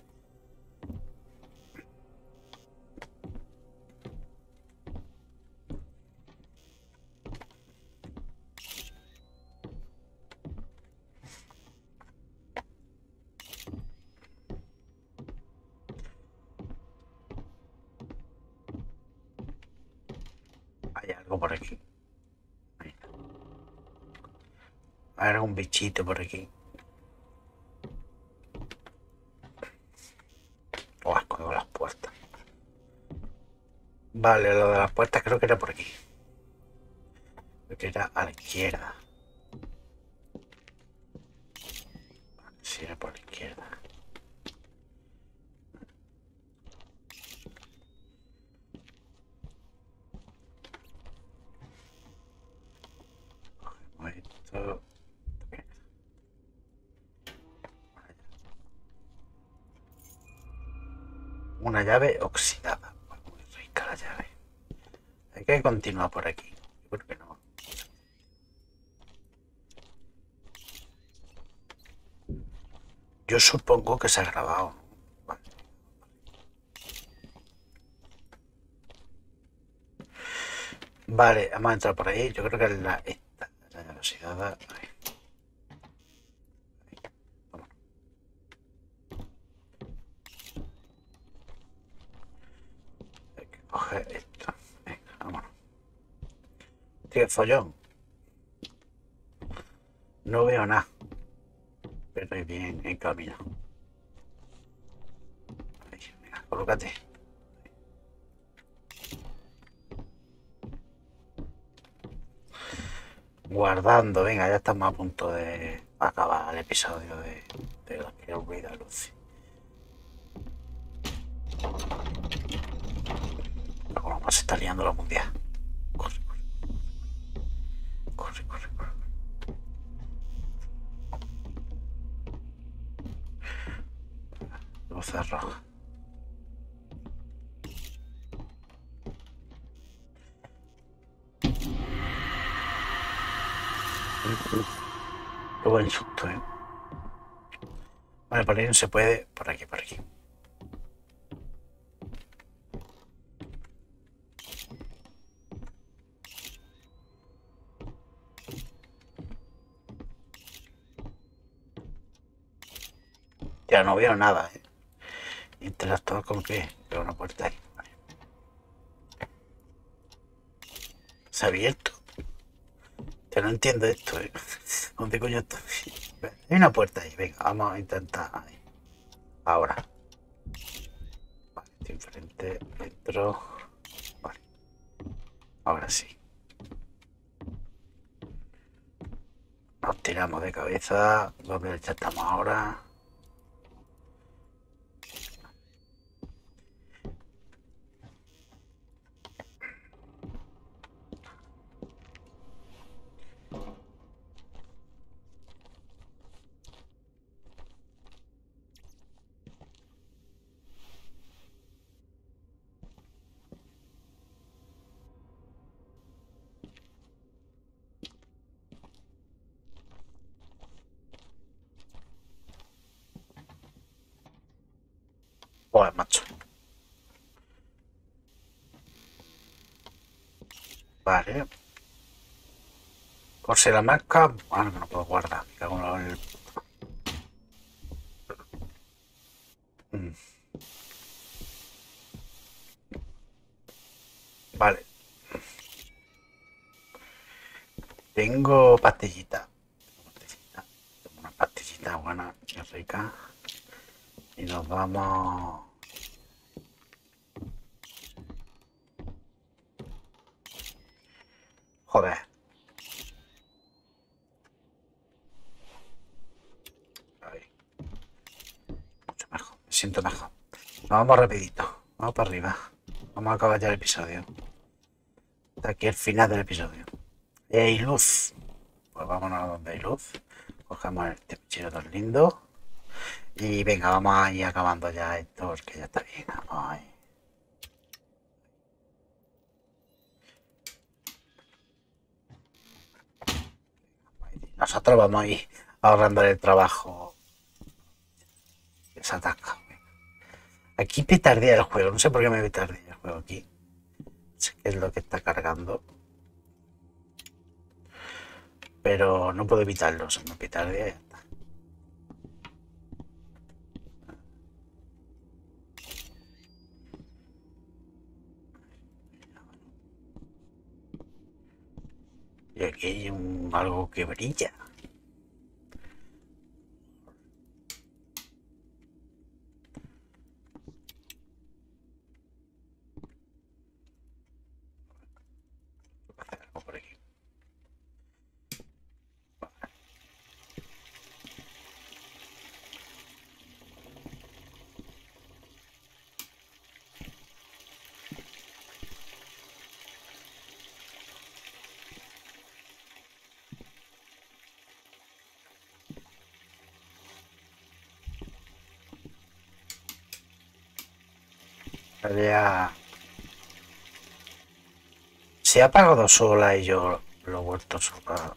Hay algo por aquí. Hay algún bichito por aquí. Oh, escondo las puertas. Vale, lo de las puertas creo que era por aquí. Creo que era a la izquierda. Vale, sí, era por la izquierda. Una llave oxidada. Muy rica la llave. Hay que continuar por aquí. Yo creo que no. Yo supongo que se ha grabado. Vale. Vale, vamos a entrar por ahí. Yo creo que es la esta. La llave oxidada. Ahí. Vámonos. Hay que coger esto. Venga, vámonos. Tío, follón. No veo nada. Pero es bien en camino. Ahí, venga, colócate. Guardando, venga, ya estamos a punto de acabar el episodio de, de la que olvida Lucy. Como más se está liando la mundial. Corre, corre. Corre, corre, corre. Luces rojas. Qué buen susto, eh. Vale, por ahí no se puede. Por aquí, por aquí. Ya no veo nada, eh. Interactuar con qué. Veo una puerta ahí. Vale. Se ha abierto. Que no entiendo esto, eh. ¿Dónde coño estoy? Hay una puerta ahí. Venga, vamos a intentar. Ahí. Ahora. Vale, estoy enfrente. Dentro. Vale. Ahora sí. Nos tiramos de cabeza. ¿Dónde ya estamos ahora? Joder, macho. Vale. Por si la marca. Ah, no, que no puedo guardar. Me cago en el... Mm. Vale. Tengo pastillita. Tengo pastillita. Tengo una pastillita buena y rica. Y nos vamos. Joder. Ahí. Mucho mejor. Me siento mejor. Nos vamos rapidito. Vamos para arriba. Vamos a acabar ya el episodio. Hasta aquí el final del episodio. Y hay luz. Pues vámonos a donde hay luz. Cogemos este mechero tan lindo. Y venga, vamos a ir acabando ya esto porque ya está bien. Vamos ahí. Nosotros vamos a ir ahorrando el trabajo. Se atasca. Aquí petardea el juego. No sé por qué me petardea el juego aquí. Sé que es lo que está cargando. Pero no puedo evitarlo. Se me petardea y ya está. Y aquí hay un, algo que brilla. Hacer algo por aquí. Ya se ha apagado sola y yo lo he vuelto sola.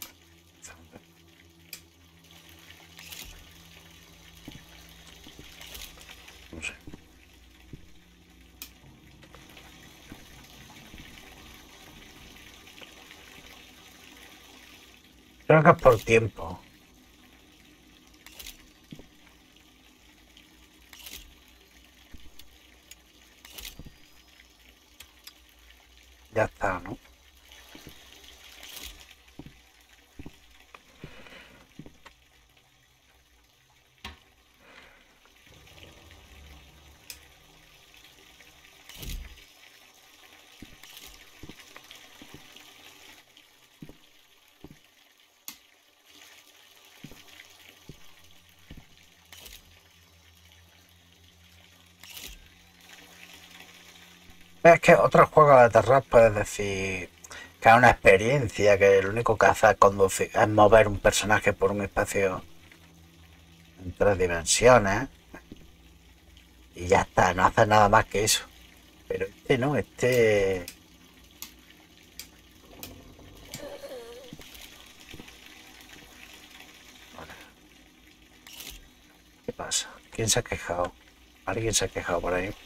No sé. Creo que es por tiempo. Ya está, ¿no? Es que otros juegos de terror puedes decir que es una experiencia, que lo único que hace es, conducir, es mover un personaje por un espacio en tres dimensiones y ya está, no hace nada más que eso. Pero este no, este... ¿Qué pasa? ¿Quién se ha quejado? ¿Alguien se ha quejado por ahí?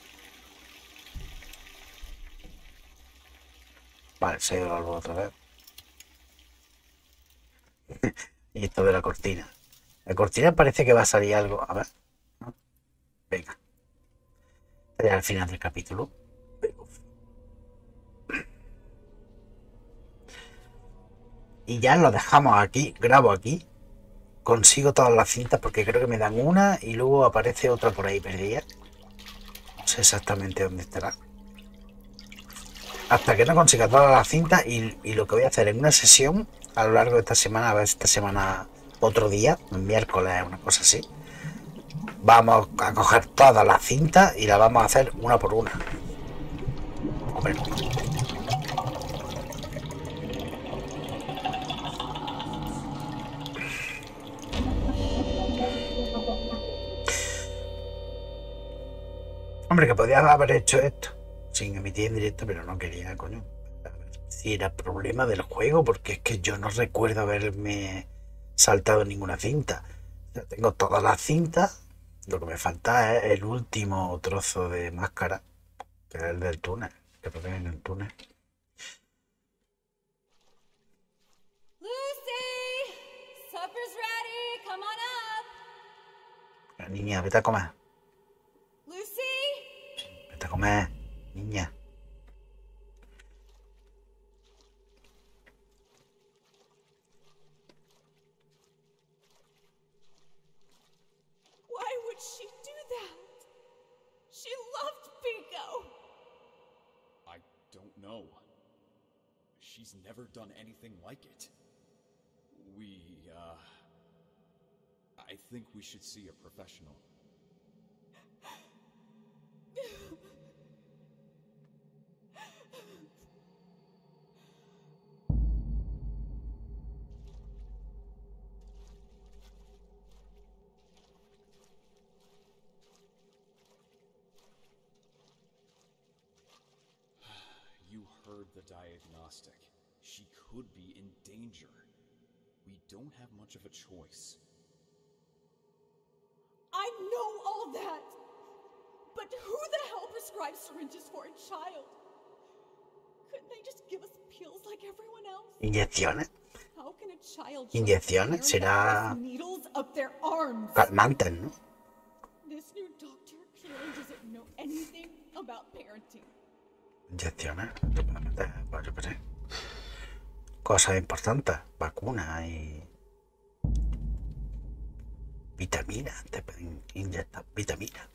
Vale, se ha ido la luz otra vez. Y esto de la cortina. La cortina parece que va a salir algo. A ver. ¿No? Venga. Sería al final del capítulo. Y ya lo dejamos aquí. Grabo aquí. Consigo todas las cintas porque creo que me dan una y luego aparece otra por ahí perdida. No sé exactamente dónde estará. Hasta que no consiga todas las cintas y, y lo que voy a hacer en una sesión a lo largo de esta semana, a ver esta semana otro día, un miércoles, una cosa así. Vamos a coger todas las cintas y las vamos a hacer una por una. Hombre. Hombre, que podías haber hecho esto sin emitir en directo, pero no quería, coño. A ver si era problema del juego, porque es que yo no recuerdo haberme saltado ninguna cinta. O sea, tengo todas las cintas, lo que me falta es el último trozo de máscara, que es el del túnel, que lo ven en el túnel. Lucy, supper's ready. Come on up. La niña, vete a comer. Lucy? Vete a comer, niña. Why would she do that? She loved Pico. I don't know. She's never done anything like it. We, uh... I think we should see a professional. You heard the diagnostic. She could be in danger. We don't have much of a choice. I know all that. But who the hell prescribes syringes for a child? Couldn't they just give us pills like everyone else? Inyecciones. How can a child Inyecciones será needles up their arms? calmantes, ¿no? This new doctor clearly doesn't know anything about parenting. Inyecciones. Pues yo qué sé. Cosas importantes. Vacunas y vitaminas. Te pueden inyectar vitaminas.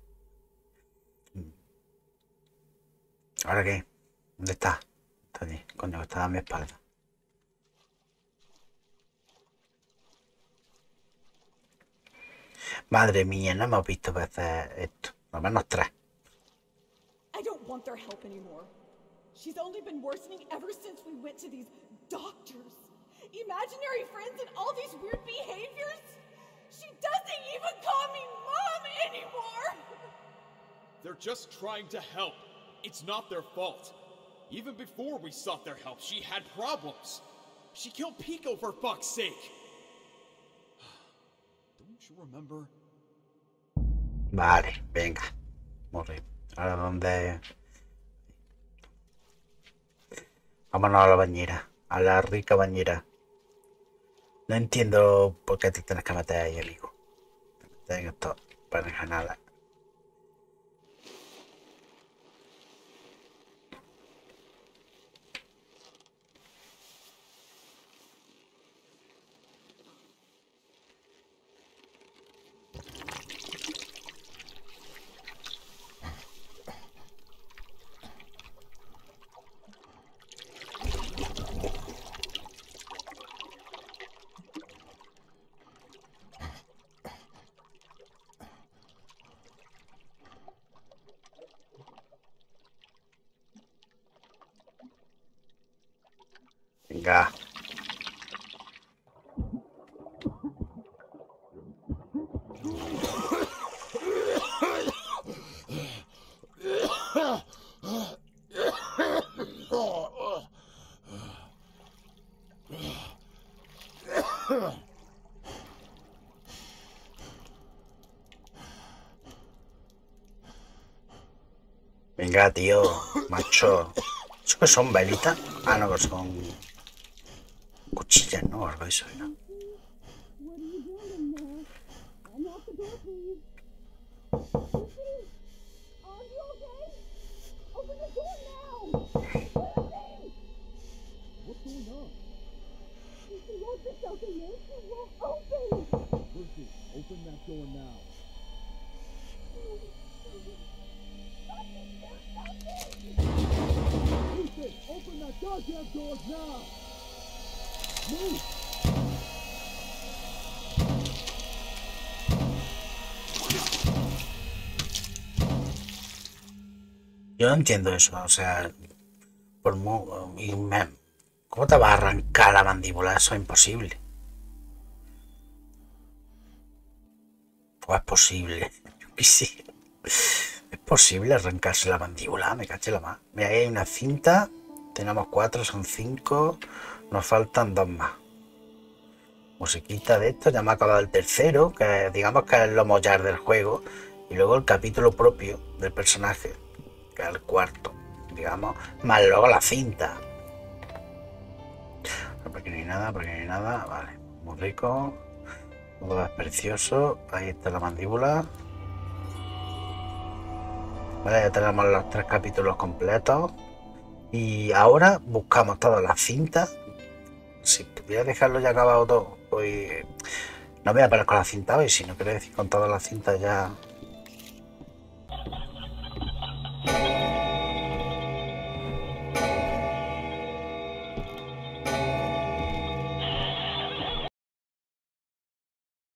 ¿Ahora qué? ¿Dónde está? Está allí. Coño, está a mi espalda. Madre mía, no hemos visto veces esto. Al menos tres. I don't want their help anymore. She's only been worsening ever since we went to these doctors. Imaginary friends and all these weird behaviors. She doesn't even call me mom anymore. They're We're just trying to help. It's not their fault. Even before we sought their help, she had problems. She killed Pico for fuck's sake. Don't you remember? Vale, venga. Morri. Ahora dónde. Vámonos a la bañera. A la rica bañera. No entiendo por qué te tienes que meter ahí, amigo. Te metes en esto para nada. Venga. Venga, tío, macho. ¿Eso que son velitas? Ah, no, que son cuchillas, ¿no? Algo de eso, ¿no? Yo no entiendo eso, o sea, por mo y me, ¿cómo te va a arrancar la mandíbula? Eso es imposible. Pues es posible, yo qué sé. Es posible arrancarse la mandíbula, me caché la más. Mira, ahí hay una cinta, tenemos cuatro, son cinco, nos faltan dos más. Musiquita de esto, ya me ha acabado el tercero, que digamos que es lo mollar del juego, y luego el capítulo propio del personaje, que es el cuarto, digamos, más luego la cinta. Porque no hay nada, porque no hay nada, vale, muy rico, todo es precioso, ahí está la mandíbula. Vale, ya tenemos los tres capítulos completos y ahora buscamos todas las cintas. Si pudiera dejarlo ya acabado todo, pues no voy a parar con la cinta hoy, si no quiero decir con todas las cintas ya